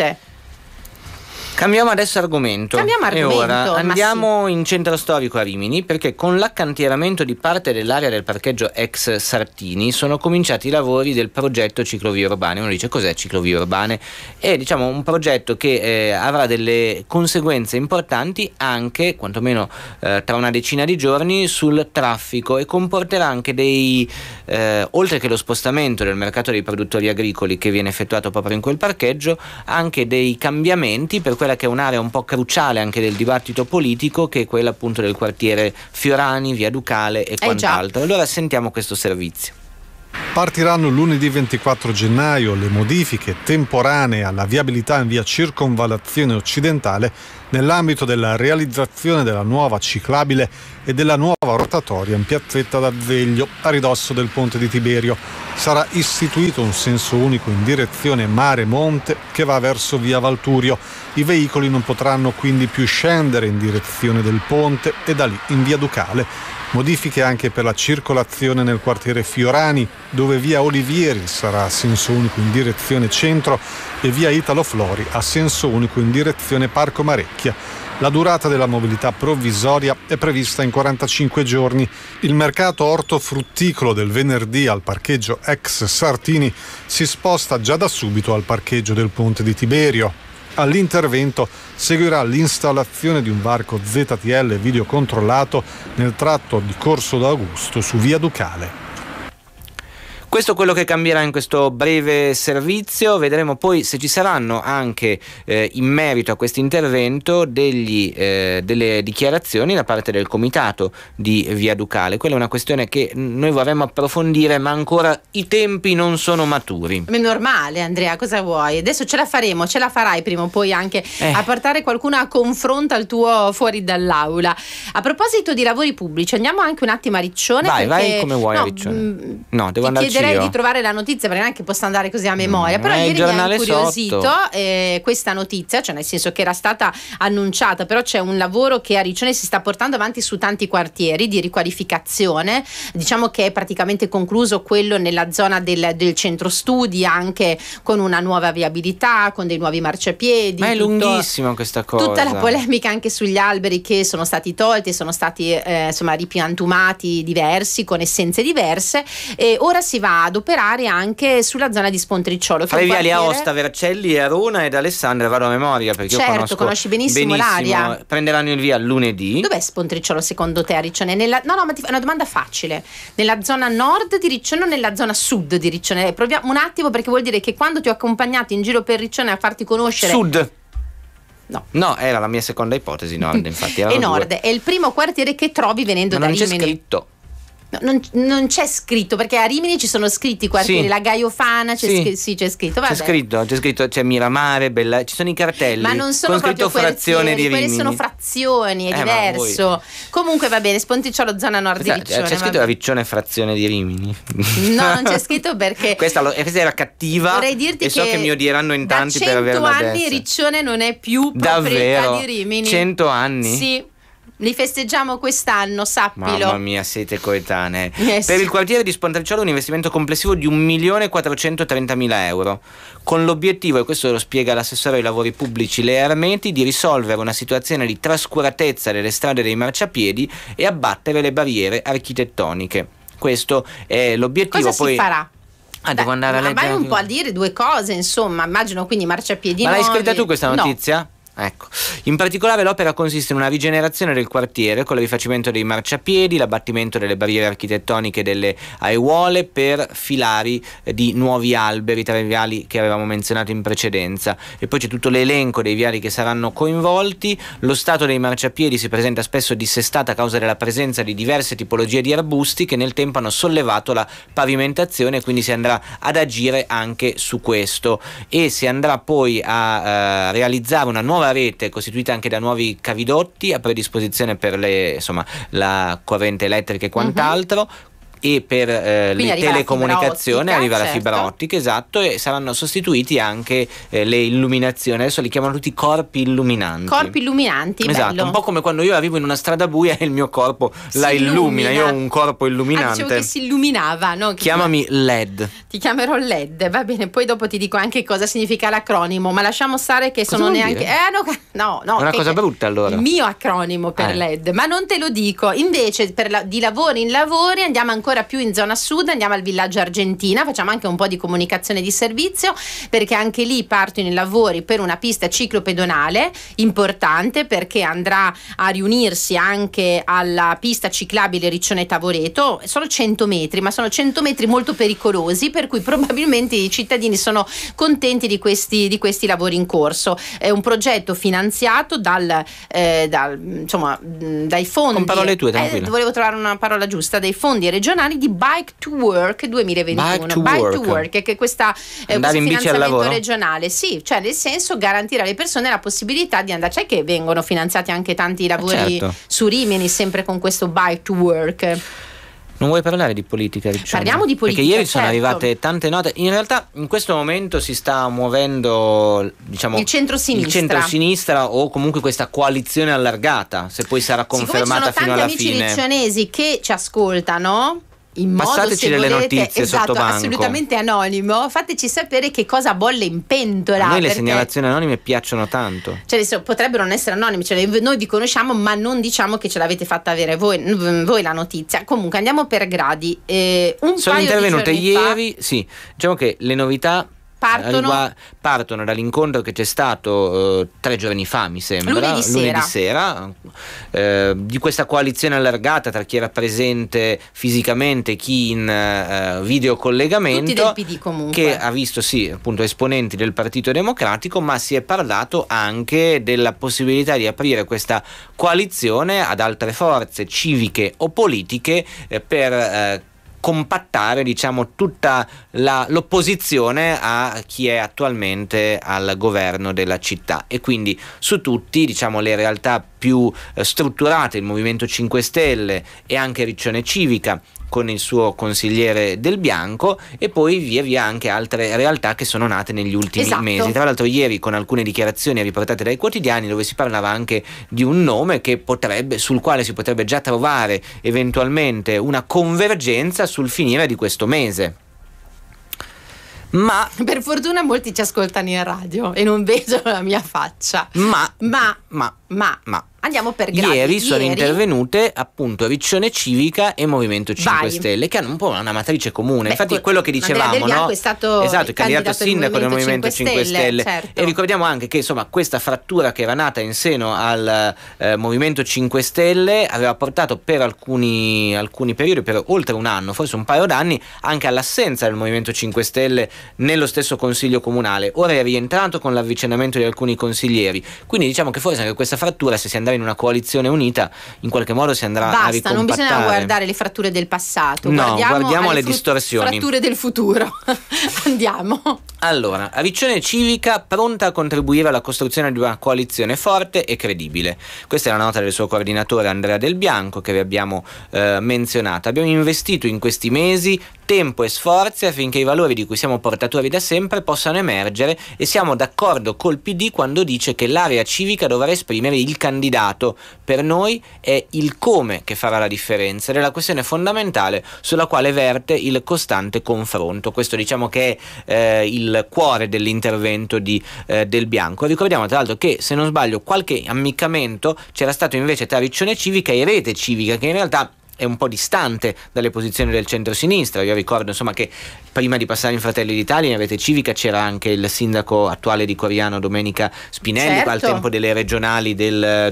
[SPEAKER 2] Cambiamo adesso argomento. E ora andiamo in centro storico a Rimini, perché con l'accantieramento di parte dell'area del parcheggio ex Sartini sono cominciati i lavori del progetto ciclovie urbane. Uno dice cos'è ciclovie urbane? È un progetto che avrà delle conseguenze importanti anche, quantomeno tra una decina di giorni, sul traffico, e comporterà anche oltre che lo spostamento del mercato dei produttori agricoli che viene effettuato proprio in quel parcheggio, anche dei cambiamenti per quella che è un'area un po' cruciale anche del dibattito politico, che è quella appunto del quartiere Fiorani, Via Ducale e quant'altro. Allora sentiamo questo servizio.
[SPEAKER 7] Partiranno lunedì 24 gennaio le modifiche temporanee alla viabilità in via Circonvallazione Occidentale nell'ambito della realizzazione della nuova ciclabile e della nuova rotatoria in piazzetta d'Azeglio a ridosso del ponte di Tiberio. Sarà istituito un senso unico in direzione mare-monte che va verso via Valturio. I veicoli non potranno quindi più scendere in direzione del ponte e da lì in via Ducale. Modifiche anche per la circolazione nel quartiere Fiorani, dove via Olivieri sarà a senso unico in direzione centro e via Italo Flori a senso unico in direzione Parco Marecchia. La durata della mobilità provvisoria è prevista in 45 giorni. Il mercato ortofrutticolo del venerdì al parcheggio ex Sartini si sposta già da subito al parcheggio del ponte di Tiberio. All'intervento seguirà l'installazione di un varco ZTL videocontrollato nel tratto di Corso d'Augusto su via Ducale.
[SPEAKER 2] Questo è quello che cambierà in questo breve servizio. Vedremo poi se ci saranno anche in merito a questo intervento delle dichiarazioni da parte del comitato di Via Ducale. Quella è una questione che noi vorremmo approfondire, ma ancora i tempi non sono maturi.
[SPEAKER 3] È normale, Andrea, cosa vuoi? Adesso ce la faremo, ce la farai prima o poi anche a portare qualcuno a confronto al tuo fuori dall'aula. A proposito di lavori pubblici, andiamo anche un attimo a Riccione.
[SPEAKER 2] Vai come vuoi a Riccione. No, devo andarci
[SPEAKER 3] di trovare la notizia, perché neanche posso andare così a memoria, però ieri mi ha incuriosito questa notizia, cioè nel senso che era stata annunciata, però c'è un lavoro che a Riccione si sta portando avanti su tanti quartieri di riqualificazione. Diciamo che è praticamente concluso quello nella zona del centro studi, anche con una nuova viabilità, con dei nuovi marciapiedi.
[SPEAKER 2] Ma è lunghissima questa cosa.
[SPEAKER 3] Tutta la polemica anche sugli alberi che sono stati tolti, sono stati ripiantumati diversi con essenze diverse, e ora si va a adoperare anche sulla zona di Spontricciolo.
[SPEAKER 2] Fra i viali Aosta, Vercelli, Arona ed Alessandria, vado a memoria perché
[SPEAKER 3] certo,
[SPEAKER 2] io
[SPEAKER 3] conosci benissimo l'area.
[SPEAKER 2] Prenderanno il via lunedì.
[SPEAKER 3] Dov'è Spontricciolo secondo te a Riccione? No, ma ti fa una domanda facile. Nella zona nord di Riccione o nella zona sud di Riccione? Proviamo un attimo, perché vuol dire che quando ti ho accompagnato in giro per Riccione a farti conoscere...
[SPEAKER 2] Sud.
[SPEAKER 3] No,
[SPEAKER 2] era la mia seconda ipotesi, nord, infatti.
[SPEAKER 3] E nord è il primo quartiere che trovi venendo da Rimini.
[SPEAKER 2] Non c'è scritto.
[SPEAKER 3] No, non c'è scritto, perché a Rimini ci sono scritti i quartieri,
[SPEAKER 2] sì.
[SPEAKER 3] La Gaiofana, c'è scritto. Vabbè.
[SPEAKER 2] C'è scritto, c'è Miramare, Bella, ci sono i cartelli.
[SPEAKER 3] Ma non sono
[SPEAKER 2] con
[SPEAKER 3] proprio
[SPEAKER 2] scritto frazione di Rimini.
[SPEAKER 3] Quelle sono frazioni, è diverso. Comunque va bene, Spontricciolo, zona nord di Riccione.
[SPEAKER 2] C'è scritto la Riccione frazione di Rimini.
[SPEAKER 3] No, non c'è scritto perché
[SPEAKER 2] questa era cattiva.
[SPEAKER 3] Vorrei dirti
[SPEAKER 2] e so che mi odieranno in tanti per averla
[SPEAKER 3] da 100 anni
[SPEAKER 2] detta.
[SPEAKER 3] Riccione non è più proprietà
[SPEAKER 2] Davvero?
[SPEAKER 3] di Rimini.
[SPEAKER 2] 100 anni?
[SPEAKER 3] Sì. Li festeggiamo quest'anno, sappilo.
[SPEAKER 2] Mamma mia, siete coetanee.
[SPEAKER 3] Yes.
[SPEAKER 2] Per il quartiere di Spontricciolo un investimento complessivo di 1.430.000 euro, con l'obiettivo, e questo lo spiega l'assessore ai lavori pubblici Lea Ermeti, di risolvere una situazione di trascuratezza delle strade dei marciapiedi e abbattere le barriere architettoniche. Questo è l'obiettivo.
[SPEAKER 3] Cosa si farà?
[SPEAKER 2] Devo andare a leggere.
[SPEAKER 3] Vai un po' a dire due cose, insomma, immagino, quindi marciapiedi
[SPEAKER 2] Ma
[SPEAKER 3] nuovi.
[SPEAKER 2] l'hai scritta tu questa notizia?
[SPEAKER 3] No.
[SPEAKER 2] Ecco, in particolare l'opera consiste in una rigenerazione del quartiere con il rifacimento dei marciapiedi, l'abbattimento delle barriere architettoniche delle aiuole per filari di nuovi alberi tra i viali che avevamo menzionato in precedenza, e poi c'è tutto l'elenco dei viali che saranno coinvolti. Lo stato dei marciapiedi si presenta spesso dissestato a causa della presenza di diverse tipologie di arbusti che nel tempo hanno sollevato la pavimentazione, quindi si andrà ad agire anche su questo e si andrà poi a realizzare una nuova rete costituita anche da nuovi cavidotti a predisposizione per la corrente elettrica e quant'altro. E per le telecomunicazioni arriva la fibra ottica, esatto, e saranno sostituiti anche le illuminazioni. Adesso li chiamano tutti corpi illuminanti.
[SPEAKER 3] Corpi illuminanti,
[SPEAKER 2] esatto,
[SPEAKER 3] bello.
[SPEAKER 2] un po' come quando io arrivo in una strada buia e il mio corpo la illumina. Io ho un corpo illuminante.
[SPEAKER 3] Dicevo che si illuminava, no?
[SPEAKER 2] Chiamami LED.
[SPEAKER 3] Ti chiamerò LED, va bene. Poi dopo ti dico anche cosa significa l'acronimo, ma lasciamo stare che
[SPEAKER 2] cosa
[SPEAKER 3] sono
[SPEAKER 2] vuol
[SPEAKER 3] neanche
[SPEAKER 2] dire? No, una cosa brutta allora.
[SPEAKER 3] Il mio acronimo per LED, ma non te lo dico. Invece di lavori in lavori andiamo ancora più in zona sud, andiamo al villaggio Argentina, facciamo anche un po' di comunicazione di servizio, perché anche lì partono i lavori per una pista ciclopedonale importante, perché andrà a riunirsi anche alla pista ciclabile Riccione Tavoreto. Sono 100 metri, ma sono 100 metri molto pericolosi, per cui probabilmente i cittadini sono contenti di questi lavori in corso. È un progetto finanziato dai fondi.
[SPEAKER 2] Con parole tue, tranquilla.
[SPEAKER 3] Volevo trovare una parola giusta, dei fondi regionali di Bike to Work 2021. Bike to Work, che è questo finanziamento regionale. Sì, cioè nel senso garantire alle persone la possibilità di andare. Sai che vengono finanziati anche tanti lavori su Rimini, sempre con questo Bike to Work.
[SPEAKER 2] Non vuoi parlare di politica, Riccione?
[SPEAKER 3] Parliamo di politica.
[SPEAKER 2] Perché ieri sono arrivate tante note. In realtà in questo momento si sta muovendo, diciamo,
[SPEAKER 3] il centro-sinistra
[SPEAKER 2] o comunque questa coalizione allargata, se poi sarà confermata fino alla fine.
[SPEAKER 3] Ci sono tanti amici riccionesi che ci ascoltano.
[SPEAKER 2] Passateci delle notizie
[SPEAKER 3] esatto,
[SPEAKER 2] sotto banco.
[SPEAKER 3] Assolutamente anonimo. Fateci sapere che cosa bolle in pentola.
[SPEAKER 2] A noi le segnalazioni anonime piacciono tanto.
[SPEAKER 3] Cioè adesso potrebbero non essere anonime, cioè noi vi conosciamo, ma non diciamo che ce l'avete fatta avere voi la notizia. Comunque andiamo per gradi.
[SPEAKER 2] Sono intervenute ieri, sì, diciamo che le novità partono dall'incontro che c'è stato 3 giorni fa, mi sembra, lunedì sera, di questa coalizione allargata tra chi era presente fisicamente, chi in videocollegamento,
[SPEAKER 3] tutti del PD comunque,
[SPEAKER 2] che ha visto appunto esponenti del Partito Democratico, ma si è parlato anche della possibilità di aprire questa coalizione ad altre forze civiche o politiche per compattare, diciamo, tutta l'opposizione a chi è attualmente al governo della città, e quindi su tutti, diciamo, le realtà più strutturate, il Movimento 5 Stelle e anche Riccione Civica con il suo consigliere Del Bianco, e poi via via anche altre realtà che sono nate negli ultimi mesi. Tra l'altro ieri con alcune dichiarazioni riportate dai quotidiani, dove si parlava anche di un nome sul quale si potrebbe già trovare eventualmente una convergenza sul finire di questo mese. Ma
[SPEAKER 3] per fortuna molti ci ascoltano in radio e non vedo la mia faccia.
[SPEAKER 2] Ma
[SPEAKER 3] Andiamo per gradi.
[SPEAKER 2] Ieri sono intervenute appunto Riccione Civica e Movimento 5
[SPEAKER 3] Vai.
[SPEAKER 2] Stelle, che hanno un po' una matrice comune.
[SPEAKER 3] Beh,
[SPEAKER 2] Infatti quello che dicevamo,
[SPEAKER 3] Andrea Del Bianco
[SPEAKER 2] no?
[SPEAKER 3] è stato
[SPEAKER 2] esatto, il candidato sindaco del Movimento 5 Stelle.
[SPEAKER 3] certo.
[SPEAKER 2] E ricordiamo anche che insomma questa frattura che era nata in seno al Movimento 5 Stelle aveva portato per alcuni periodi, per oltre un anno, forse un paio d'anni, anche all'assenza del Movimento 5 Stelle nello stesso consiglio comunale. Ora è rientrato con l'avvicinamento di alcuni consiglieri, quindi diciamo che forse anche questa frattura, se si andava in una coalizione unita, in qualche modo si andrà a ricompattare.
[SPEAKER 3] Non bisogna guardare le fratture del passato,
[SPEAKER 2] no, guardiamo alle distorsioni.
[SPEAKER 3] Fratture del futuro. Andiamo.
[SPEAKER 2] Allora, Riccione Civica pronta a contribuire alla costruzione di una coalizione forte e credibile. Questa è la nota del suo coordinatore Andrea Del Bianco, che vi abbiamo menzionato. Abbiamo investito in questi mesi tempo e sforzi affinché i valori di cui siamo portatori da sempre possano emergere, e siamo d'accordo col PD quando dice che l'area civica dovrà esprimere il candidato. Per noi è il come che farà la differenza ed è la questione fondamentale sulla quale verte il costante confronto. Questo diciamo che è il cuore dell'intervento di Del Bianco. Ricordiamo tra l'altro che, se non sbaglio, qualche ammiccamento c'era stato invece tra Riccione Civica e Rete Civica, che in realtà è un po' distante dalle posizioni del centro-sinistra. Io ricordo insomma che prima di passare in Fratelli d'Italia, in Rete Civica c'era anche il sindaco attuale di Coriano, Domenica Spinelli,
[SPEAKER 3] certo,
[SPEAKER 2] al tempo delle regionali del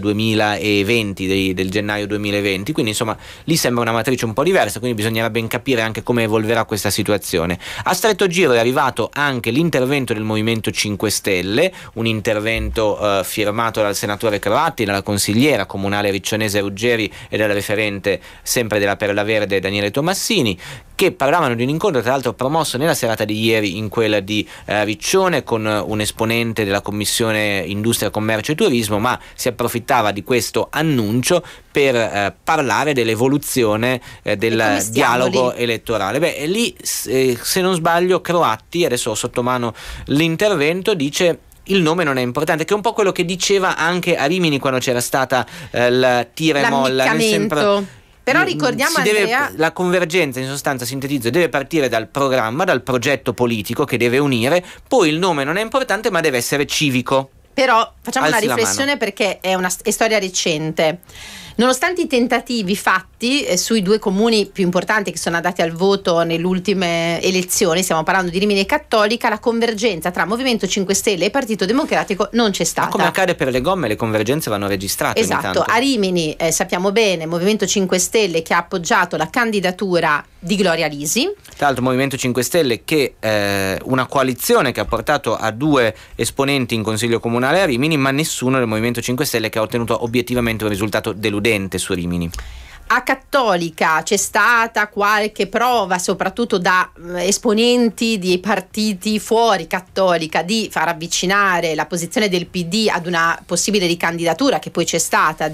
[SPEAKER 2] 2020, del gennaio 2020, quindi insomma lì sembra una matrice un po' diversa, quindi bisognerà ben capire anche come evolverà questa situazione. A stretto giro è arrivato anche l'intervento del Movimento 5 Stelle, un intervento firmato dal senatore Croatti, dalla consigliera comunale riccionese Ruggeri e dal referente sempre della Perla Verde Daniele Tomassini, che parlavano di un incontro tra l'altro promosso nella serata di ieri in quella di Riccione con un esponente della Commissione Industria, Commercio e Turismo, ma si approfittava di questo annuncio per parlare dell'evoluzione del dialogo elettorale. Beh, lì se non sbaglio Croatti, adesso ho sotto mano l'intervento, dice: il nome non è importante, che è un po' quello che diceva anche a Rimini quando c'era stata il tira e molla.
[SPEAKER 3] Però ricordiamo, Andrea,
[SPEAKER 2] la convergenza, in sostanza, sintetizzo, deve partire dal programma, dal progetto politico che deve unire, poi il nome non è importante ma deve essere civico.
[SPEAKER 3] Però facciamo
[SPEAKER 2] Alzi
[SPEAKER 3] una
[SPEAKER 2] la
[SPEAKER 3] riflessione, perché è storia recente. Nonostante i tentativi fatti sui due comuni più importanti che sono andati al voto nelle ultime elezioni, stiamo parlando di Rimini e Cattolica, la convergenza tra Movimento 5 Stelle e Partito Democratico non c'è stata.
[SPEAKER 2] Ma come accade per le gomme, le convergenze vanno registrate.
[SPEAKER 3] Esatto, a Rimini sappiamo bene, Movimento 5 Stelle che ha appoggiato la candidatura di Gloria Lisi.
[SPEAKER 2] Tra l'altro Movimento 5 Stelle che una coalizione che ha portato a 2 esponenti in Consiglio Comunale a Rimini, ma nessuno del Movimento 5 Stelle che ha ottenuto obiettivamente un risultato deludente su Rimini.
[SPEAKER 3] A Cattolica c'è stata qualche prova, soprattutto da esponenti di partiti fuori Cattolica, di far avvicinare la posizione del PD ad una possibile ricandidatura, che poi c'è stata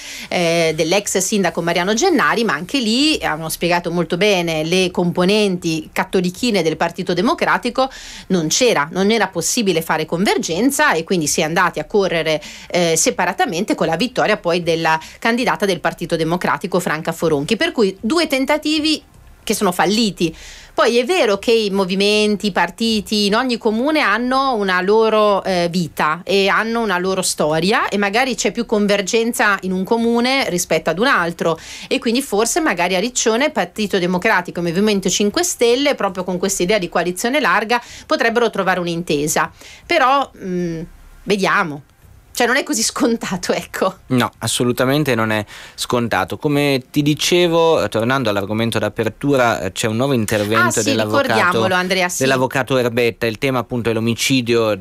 [SPEAKER 3] dell'ex sindaco Mariano Gennari, ma anche lì hanno spiegato molto bene le componenti cattolichine del Partito Democratico, non era possibile fare convergenza, e quindi si è andati a correre separatamente, con la vittoria poi della candidata del Partito Democratico Franca Foronchi, per cui 2 tentativi che sono falliti. Poi è vero che i movimenti, i partiti in ogni comune hanno una loro vita e hanno una loro storia, e magari c'è più convergenza in un comune rispetto ad un altro, e quindi forse magari a Riccione Partito Democratico e Movimento 5 Stelle, proprio con questa idea di coalizione larga, potrebbero trovare un'intesa. Però vediamo. Cioè non è così scontato, ecco.
[SPEAKER 2] No, assolutamente non è scontato. Come ti dicevo, tornando all'argomento d'apertura, c'è un nuovo intervento dell'avvocato Erbetta. Il tema appunto è l'omicidio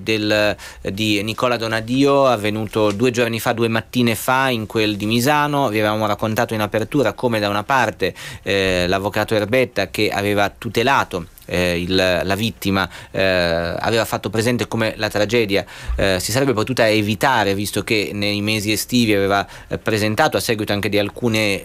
[SPEAKER 2] di Nicola Donadio, avvenuto 2 giorni fa, 2 mattine fa, in quel di Misano. Vi avevamo raccontato in apertura come da una parte l'avvocato Erbetta, che aveva tutelato la vittima, aveva fatto presente come la tragedia si sarebbe potuta evitare, visto che nei mesi estivi aveva presentato, a seguito anche di alcune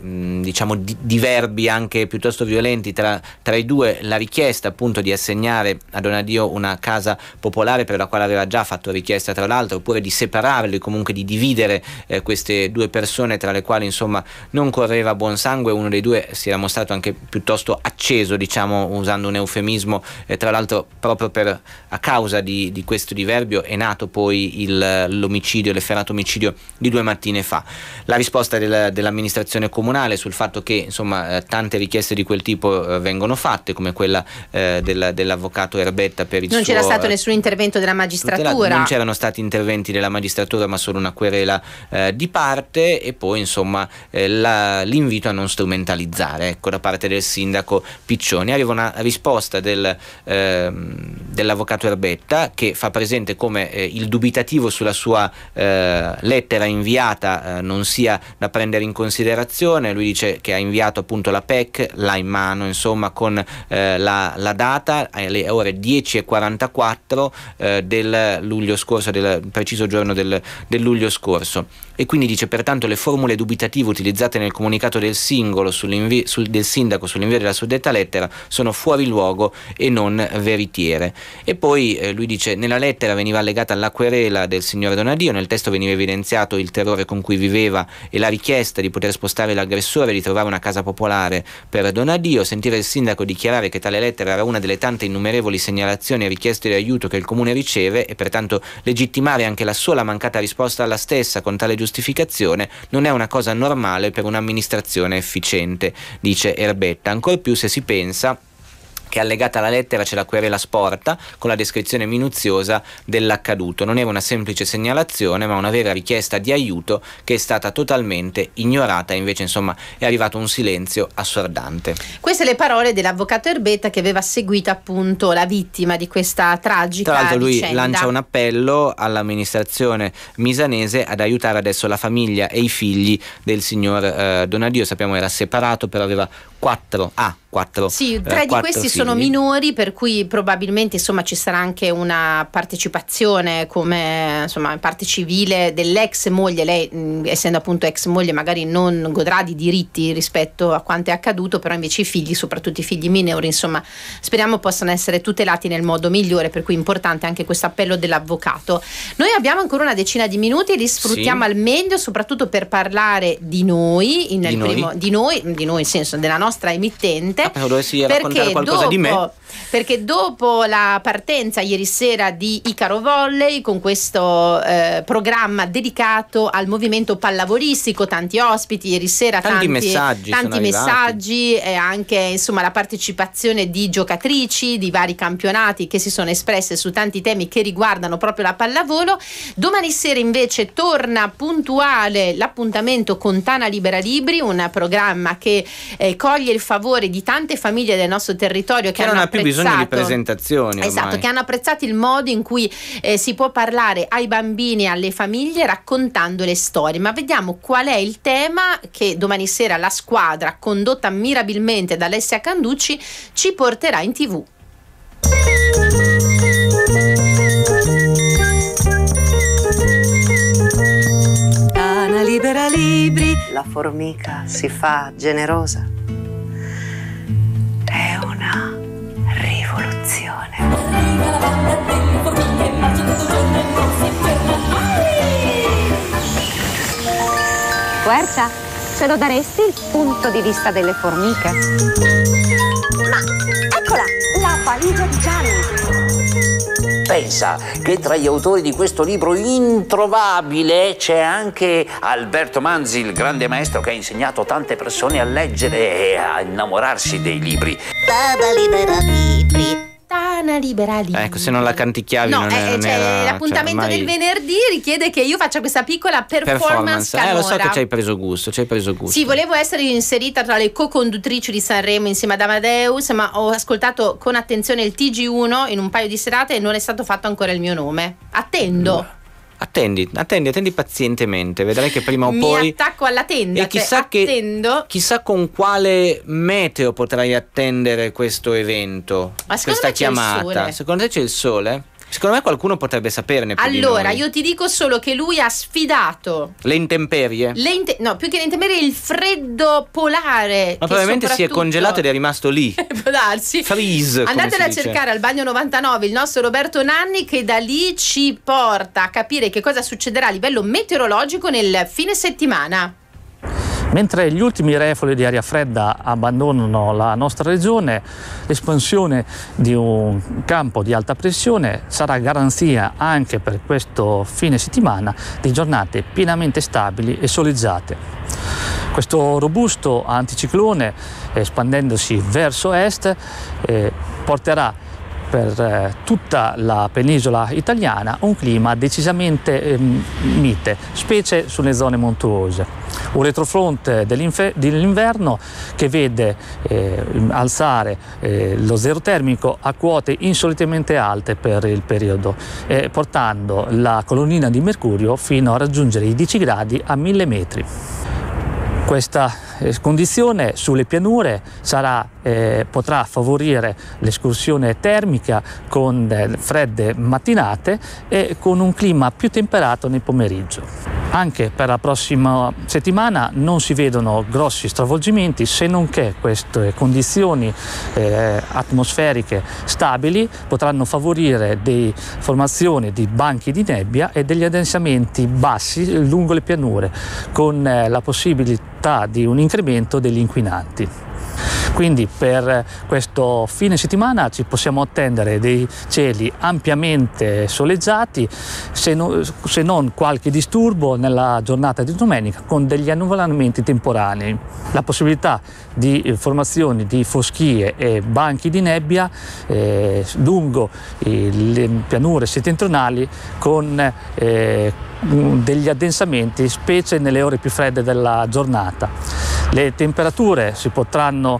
[SPEAKER 2] diverbi anche piuttosto violenti tra i due, la richiesta appunto di assegnare a Donadio una casa popolare, per la quale aveva già fatto richiesta tra l'altro, oppure di separarli, comunque di dividere queste 2 persone, tra le quali insomma non correva buon sangue. Uno dei 2 si era mostrato anche piuttosto acceso, usando un eufemismo, eufemismo, tra l'altro proprio a causa di questo diverbio è nato poi l'efferato omicidio di 2 mattine fa. La risposta dell'amministrazione comunale sul fatto che insomma tante richieste di quel tipo vengono fatte, come quella dell'avvocato Erbetta per il
[SPEAKER 3] non c'era stato nessun intervento della magistratura,
[SPEAKER 2] non c'erano stati interventi della magistratura, ma solo una querela di parte, e poi insomma l'invito a non strumentalizzare, ecco, da parte del sindaco Piccioni. Arriva una risposta dell'avvocato Erbetta, che fa presente come il dubitativo sulla sua lettera inviata non sia da prendere in considerazione. Lui dice che ha inviato appunto la PEC, l'ha in mano insomma con la data alle ore 10:44 del luglio scorso, del preciso giorno del luglio scorso, e quindi dice: pertanto le formule dubitative utilizzate nel comunicato del sindaco sull'invio della suddetta lettera sono fuori luogo e non veritiere. E poi lui dice: nella lettera veniva allegata la querela del signor Donadio, nel testo veniva evidenziato il terrore con cui viveva e la richiesta di poter spostare l'aggressore e di trovare una casa popolare per Donadio. Sentire il sindaco dichiarare che tale lettera era una delle tante innumerevoli segnalazioni e richieste di aiuto che il comune riceve, e pertanto legittimare anche la sola mancata risposta alla stessa con tale giustificazione non è una cosa normale per un'amministrazione efficiente, dice Erbetta, ancor più se si pensa che allegata alla lettera c'è la querela sporta con la descrizione minuziosa dell'accaduto. Non era una semplice segnalazione, ma una vera richiesta di aiuto che è stata totalmente ignorata, e invece insomma è arrivato un silenzio assordante.
[SPEAKER 3] Queste le parole dell'avvocato Erbetta, che aveva seguito appunto la vittima di questa tragica
[SPEAKER 2] Tra l'altro lui
[SPEAKER 3] vicenda.
[SPEAKER 2] lancia un appello all'amministrazione misanese ad aiutare adesso la famiglia e i figli del signor Donadio. Sappiamo era separato, però aveva 4
[SPEAKER 3] sì, 3 di questi
[SPEAKER 2] figli.
[SPEAKER 3] Sono minori, per cui probabilmente insomma ci sarà anche una partecipazione come insomma parte civile dell'ex moglie. Lei essendo appunto ex moglie magari non godrà di diritti rispetto a quanto è accaduto, però invece i figli, soprattutto i figli minori, insomma speriamo possano essere tutelati nel modo migliore, per cui è importante anche questo appello dell'avvocato. Noi abbiamo ancora una decina di minuti, li sfruttiamo al meglio, soprattutto per parlare di noi, di noi in senso della nostra emittente.
[SPEAKER 2] Dovessi raccontare qualcosa di me?
[SPEAKER 3] Perché dopo la partenza ieri sera di Icaro Volley, con questo programma dedicato al movimento pallavolistico, tanti ospiti ieri sera, tanti messaggi e anche insomma la partecipazione di giocatrici di vari campionati che si sono espresse su tanti temi che riguardano proprio la pallavolo. Domani sera invece torna puntuale l'appuntamento con Tana Libera Libri, un programma che coglie il favore di tante famiglie del nostro territorio che
[SPEAKER 2] non ha più bisogno di presentazioni ormai.
[SPEAKER 3] Esatto, che hanno apprezzato il modo in cui si può parlare ai bambini e alle famiglie raccontando le storie. Ma vediamo qual è il tema che domani sera la squadra, condotta mirabilmente da Alessia Canducci, ci porterà in TV.
[SPEAKER 8] Tana Libera Libri. La formica si fa generosa. È una rivoluzione.
[SPEAKER 9] Huerta, ce lo daresti il punto di vista delle formiche?
[SPEAKER 10] Ma eccola, la valigia di Gianni.
[SPEAKER 11] Pensa che tra gli autori di questo libro introvabile c'è anche Alberto Manzi, il grande maestro che ha insegnato a tante persone a leggere e a innamorarsi dei libri.
[SPEAKER 10] Tana Libera Libri.
[SPEAKER 3] Tana Libera Libri.
[SPEAKER 2] Ecco, se non la canticchiavi non era,
[SPEAKER 3] l'appuntamento del venerdì richiede che io faccia questa piccola performance canora.
[SPEAKER 2] Lo so che ci hai preso gusto.
[SPEAKER 3] Sì, volevo essere inserita tra le co-conduttrici di Sanremo insieme ad Amadeus, ma ho ascoltato con attenzione il TG1 in un paio di serate e non è stato fatto ancora il mio nome. Attendo.
[SPEAKER 2] Attendi pazientemente, vedrai che prima o poi
[SPEAKER 3] mi attacco alla tenda
[SPEAKER 2] e chissà con quale meteo potrai attendere questo evento, questa chiamata. Secondo te c'è il sole? Secondo me qualcuno potrebbe saperne più
[SPEAKER 3] allora
[SPEAKER 2] di noi.
[SPEAKER 3] Io ti dico solo che lui ha sfidato
[SPEAKER 2] le intemperie.
[SPEAKER 3] No, più che le intemperie, il freddo polare.
[SPEAKER 2] Ma probabilmente si è congelato ed è rimasto lì.
[SPEAKER 3] Può darsi.
[SPEAKER 2] Freeze.
[SPEAKER 3] Andatela a cercare al Bagno 99 il nostro Roberto Nanni, che da lì ci porta a capire che cosa succederà a livello meteorologico nel fine settimana.
[SPEAKER 12] Mentre gli ultimi reflui di aria fredda abbandonano la nostra regione, l'espansione di un campo di alta pressione sarà garanzia anche per questo fine settimana di giornate pienamente stabili e soleggiate. Questo robusto anticiclone, espandendosi verso est, porterà per tutta la penisola italiana un clima decisamente mite, specie sulle zone montuose. Un retrofront dell'inverno che vede alzare lo zero termico a quote insolitamente alte per il periodo, portando la colonnina di mercurio fino a raggiungere i 10 gradi a 1000 metri. Questa condizione sulle pianure potrà favorire l'escursione termica con fredde mattinate e con un clima più temperato nel pomeriggio. Anche per la prossima settimana non si vedono grossi stravolgimenti, se non che queste condizioni atmosferiche stabili potranno favorire delle formazioni di banchi di nebbia e degli addensamenti bassi lungo le pianure, con la possibilità di un incremento degli inquinanti. Quindi per questo fine settimana ci possiamo attendere dei cieli ampiamente soleggiati, se non qualche disturbo nella giornata di domenica con degli annuvolamenti temporanei. La possibilità di formazioni di foschie e banchi di nebbia lungo le pianure settentrionali con degli addensamenti, specie nelle ore più fredde della giornata. Le temperature si potranno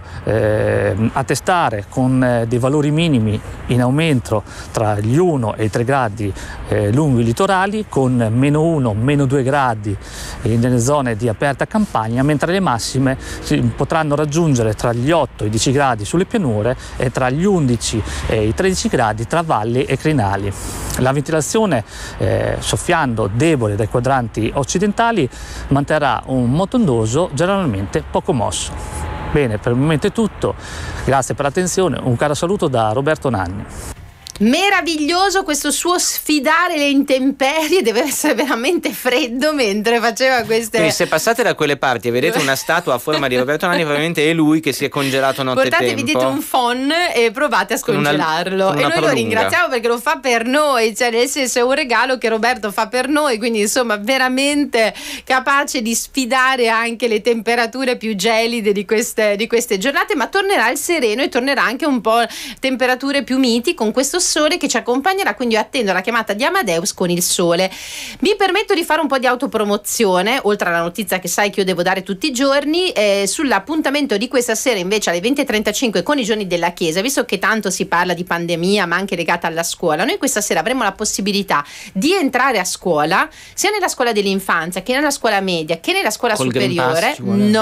[SPEAKER 12] attestare con dei valori minimi in aumento tra gli 1 e i 3 gradi lungo i litorali, con -1, -2 gradi nelle zone di aperta campagna, mentre le massime si potranno raggiungere tra gli 8 e i 10 gradi sulle pianure e tra gli 11 e i 13 gradi tra valli e crinali. La ventilazione, soffiando debole dai quadranti occidentali, manterrà un moto ondoso generalmente poco mosso. Bene, per il momento è tutto. Grazie per l'attenzione. Un caro saluto da Roberto Nanni.
[SPEAKER 3] Meraviglioso questo suo sfidare le intemperie, deve essere veramente freddo mentre faceva queste...
[SPEAKER 2] Quindi se passate da quelle parti e vedete una statua a forma di Roberto Nanni, probabilmente è lui che si è congelato nottetempo.
[SPEAKER 3] Portatevi dietro un phon e provate a scongelarlo.
[SPEAKER 2] Con una
[SPEAKER 3] e noi lo ringraziamo perché lo fa per noi, cioè nel senso è un regalo che Roberto fa per noi, quindi insomma veramente capace di sfidare anche le temperature più gelide di queste giornate, ma tornerà il sereno e tornerà anche un po' temperature più miti con questo sole che ci accompagnerà, quindi io attendo la chiamata di Amadeus con il sole. Mi permetto di fare un po' di autopromozione, oltre alla notizia che sai che io devo dare tutti i giorni, sull'appuntamento di questa sera invece alle 20:35 con i giorni della Chiesa, visto che tanto si parla di pandemia ma anche legata alla scuola. Noi questa sera avremo la possibilità di entrare a scuola, sia nella scuola dell'infanzia che nella scuola media che nella scuola superiore,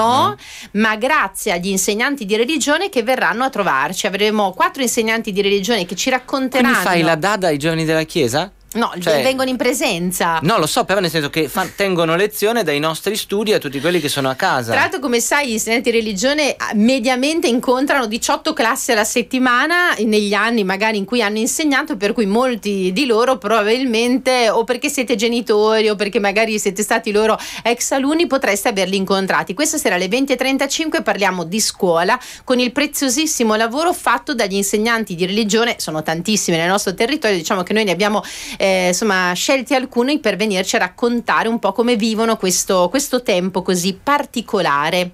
[SPEAKER 3] ma grazie agli insegnanti di religione che verranno a trovarci. Avremo 4 insegnanti di religione che ci racconteranno.
[SPEAKER 2] Quindi fai la dada ai giorni della Chiesa?
[SPEAKER 3] No, vengono in presenza.
[SPEAKER 2] No, lo so, però nel senso che tengono lezione dai nostri studi a tutti quelli che sono a casa.
[SPEAKER 3] Tra l'altro, come sai, gli insegnanti di religione mediamente incontrano 18 classi alla settimana negli anni magari in cui hanno insegnato, per cui molti di loro probabilmente, o perché siete genitori o perché magari siete stati loro ex alunni, potreste averli incontrati. Questa sera alle 20:35 parliamo di scuola con il preziosissimo lavoro fatto dagli insegnanti di religione. Sono tantissimi nel nostro territorio, diciamo che noi ne abbiamo scelti alcuni per venirci a raccontare un po' come vivono questo tempo così particolare.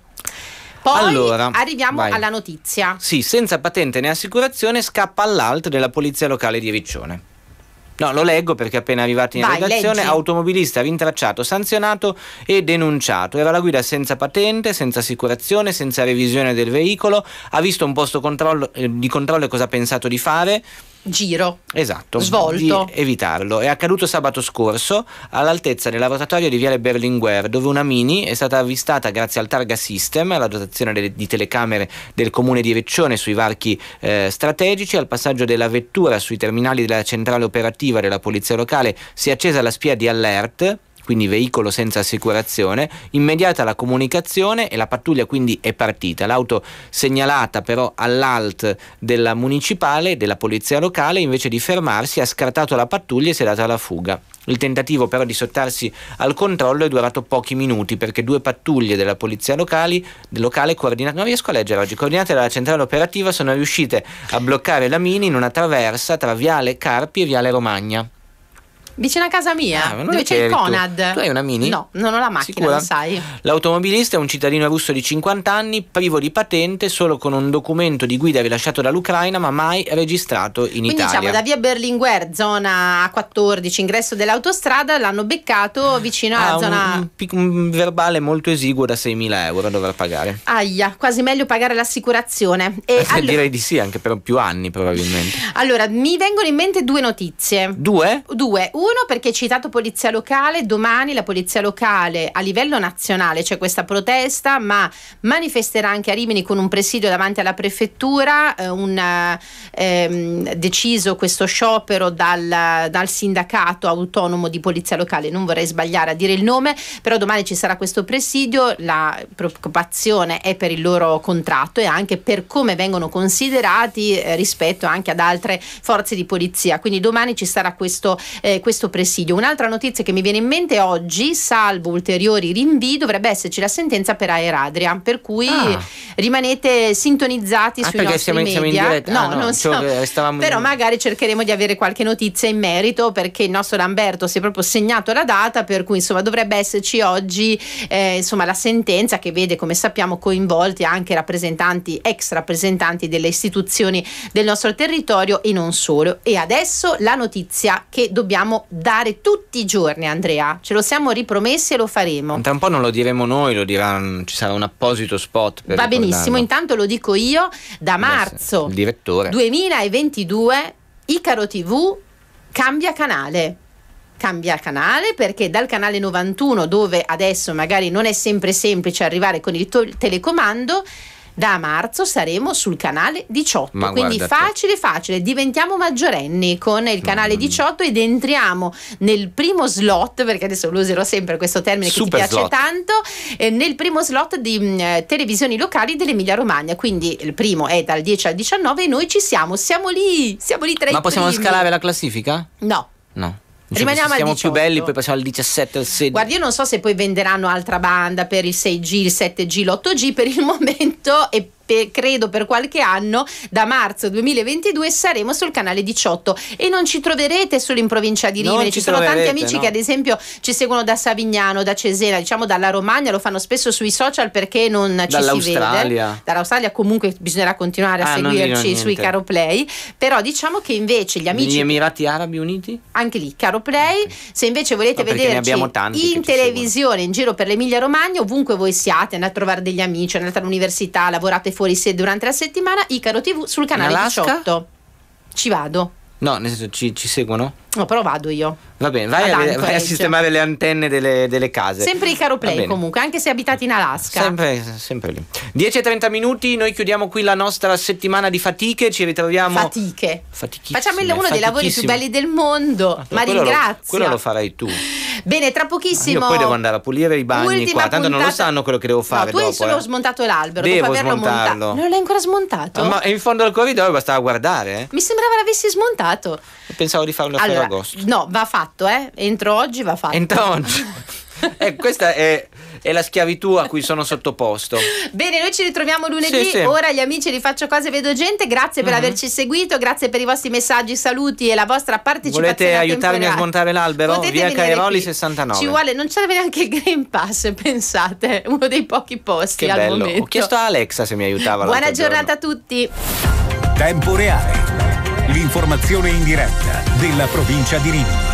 [SPEAKER 3] Poi arriviamo alla notizia.
[SPEAKER 2] Sì, senza patente né assicurazione scappa all'ALT della polizia locale di Riccione. No, lo leggo perché appena arrivati in redazione, leggi. Automobilista rintracciato, sanzionato e denunciato. Era alla guida senza patente, senza assicurazione, senza revisione del veicolo, ha visto un posto di controllo e cosa ha pensato di fare?
[SPEAKER 3] Giro.
[SPEAKER 2] Esatto.
[SPEAKER 3] Svolto.
[SPEAKER 2] Di evitarlo. È accaduto sabato scorso all'altezza del lavatorio di Viale Berlinguer, dove una Mini è stata avvistata grazie al Targa System, alla dotazione di telecamere del comune di Riccione sui varchi strategici. Al passaggio della vettura sui terminali della centrale operativa della polizia locale si è accesa la spia di alert, quindi veicolo senza assicurazione, immediata la comunicazione e la pattuglia quindi è partita. L'auto segnalata però all'ALT della municipale, della polizia locale, invece di fermarsi ha scartato la pattuglia e si è data alla fuga. Il tentativo però di sottrarsi al controllo è durato pochi minuti, perché 2 pattuglie della polizia locale coordinate, non riesco a leggere oggi, coordinate dalla centrale operativa, sono riuscite a bloccare la Mini in una traversa tra Viale Carpi e Viale Romagna.
[SPEAKER 3] Vicino a casa mia, dove c'è il Conad.
[SPEAKER 2] Tu hai una Mini?
[SPEAKER 3] No, non ho la macchina,
[SPEAKER 2] Sicura?
[SPEAKER 3] lo sai.
[SPEAKER 2] L'automobilista è un cittadino russo di 50 anni, privo di patente, solo con un documento di guida rilasciato dall'Ucraina, ma mai registrato in
[SPEAKER 3] Quindi
[SPEAKER 2] Italia.
[SPEAKER 3] diciamo da via Berlinguer, zona A14, ingresso dell'autostrada, l'hanno beccato vicino alla zona...
[SPEAKER 2] Un verbale molto esiguo da 6.000 euro dover pagare.
[SPEAKER 3] Aia, quasi meglio pagare l'assicurazione. E
[SPEAKER 2] Direi di sì, anche per più anni probabilmente.
[SPEAKER 3] Allora, mi vengono in mente 2 notizie.
[SPEAKER 2] Due?
[SPEAKER 3] Uno, perché hai citato polizia locale, domani la polizia locale a livello nazionale c'è questa protesta, ma manifesterà anche a Rimini con un presidio davanti alla prefettura, deciso questo sciopero dal sindacato autonomo di polizia locale, non vorrei sbagliare a dire il nome, però domani ci sarà questo presidio. La preoccupazione è per il loro contratto e anche per come vengono considerati rispetto anche ad altre forze di polizia, quindi domani ci sarà questo presidio. Un'altra notizia che mi viene in mente oggi, salvo ulteriori rinvii, dovrebbe esserci la sentenza per Aeradria, per cui rimanete sintonizzati sui nostri media.
[SPEAKER 2] Siamo in diretta?
[SPEAKER 3] No, non so, però magari cercheremo di avere qualche notizia in merito, perché il nostro Lamberto si è proprio segnato la data, per cui insomma dovrebbe esserci oggi la sentenza che vede, come sappiamo, coinvolti anche ex rappresentanti delle istituzioni del nostro territorio e non solo. E adesso la notizia che dobbiamo dare tutti i giorni, Andrea, ce lo siamo ripromessi e lo faremo.
[SPEAKER 2] Tra un po' non lo diremo noi, lo diranno, ci sarà un apposito spot per
[SPEAKER 3] Va
[SPEAKER 2] ricordarlo.
[SPEAKER 3] benissimo, intanto lo dico io, da marzo
[SPEAKER 2] il direttore
[SPEAKER 3] 2022 Icaro TV cambia canale perché dal canale 91, dove adesso magari non è sempre semplice arrivare con il telecomando, da marzo saremo sul canale 18.
[SPEAKER 2] Ma
[SPEAKER 3] quindi facile, diventiamo maggiorenni con il canale 18 ed entriamo nel primo slot, perché adesso lo userò sempre questo termine che ti piace
[SPEAKER 2] slot.
[SPEAKER 3] tanto, nel primo slot di televisioni locali dell'Emilia Romagna. Quindi il primo è dal 10 al 19 e noi siamo lì tra i primi.
[SPEAKER 2] Ma possiamo scalare la classifica?
[SPEAKER 3] No. Rimaniamo
[SPEAKER 2] siamo
[SPEAKER 3] al 18.
[SPEAKER 2] più belli, poi passiamo al 17, al 16.
[SPEAKER 3] Guardi, io non so se poi venderanno altra banda per il 6G, il 7G, l'8G. Per il momento e credo per qualche anno, da marzo 2022 saremo sul canale 18 e non ci troverete solo in provincia di Rimini. Ci sono tanti amici che ad esempio ci seguono da Savignano, da Cesena, diciamo dalla Romagna, lo fanno spesso sui social perché non ci si vede. Dall'Australia comunque bisognerà continuare a seguirci sui Caro Play, però diciamo che invece gli amici
[SPEAKER 2] degli Emirati Arabi Uniti,
[SPEAKER 3] anche lì Caro Play, se invece volete vederci in televisione in giro per l'Emilia Romagna, ovunque voi siate, andate a trovare degli amici, andate all'università, lavorate fuori sede durante la settimana, Icaro TV sul canale 18. Ci vado.
[SPEAKER 2] No, nel senso ci seguono?
[SPEAKER 3] No, però vado io.
[SPEAKER 2] Va bene, vai a sistemare le antenne delle case.
[SPEAKER 3] Sempre Icaro Play comunque, anche se abitate in Alaska.
[SPEAKER 2] Sempre lì. 10:30 minuti, noi chiudiamo qui la nostra settimana di fatiche, ci ritroviamo...
[SPEAKER 3] Fatiche. Facciamo uno dei lavori più belli del mondo, ma ringrazio.
[SPEAKER 2] Quello lo farai tu.
[SPEAKER 3] Bene, tra pochissimo...
[SPEAKER 2] Io poi devo andare a pulire i bagni qua, tanto non lo sanno quello che devo fare.
[SPEAKER 3] No, tu hai solo smontato l'albero,
[SPEAKER 2] devo
[SPEAKER 3] dopo averlo montato. Non l'hai ancora smontato?
[SPEAKER 2] Ma in fondo al corridoio bastava guardare.
[SPEAKER 3] Mi sembrava l'avessi smontato.
[SPEAKER 2] Pensavo di farlo a Ferragosto.
[SPEAKER 3] No, va fatto, entro oggi va fatto.
[SPEAKER 2] Entro oggi. Questa è la schiavitù a cui sono sottoposto.
[SPEAKER 3] Bene, noi ci ritroviamo lunedì.
[SPEAKER 2] Sì.
[SPEAKER 3] Ora gli amici di Faccio Cose Vedo Gente, grazie per averci seguito, grazie per i vostri messaggi, saluti e la vostra partecipazione.
[SPEAKER 2] Volete aiutarmi a smontare l'albero?
[SPEAKER 3] Potete
[SPEAKER 2] Via Cairoli
[SPEAKER 3] qui.
[SPEAKER 2] 69.
[SPEAKER 3] Ci vuole, non c'è neanche il Green Pass, pensate, uno dei pochi posti
[SPEAKER 2] che
[SPEAKER 3] al
[SPEAKER 2] bello.
[SPEAKER 3] momento.
[SPEAKER 2] Ho chiesto a Alexa se mi aiutava.
[SPEAKER 3] Buona giornata a tutti.
[SPEAKER 1] Tempo reale. L'informazione in diretta della provincia di Rimini.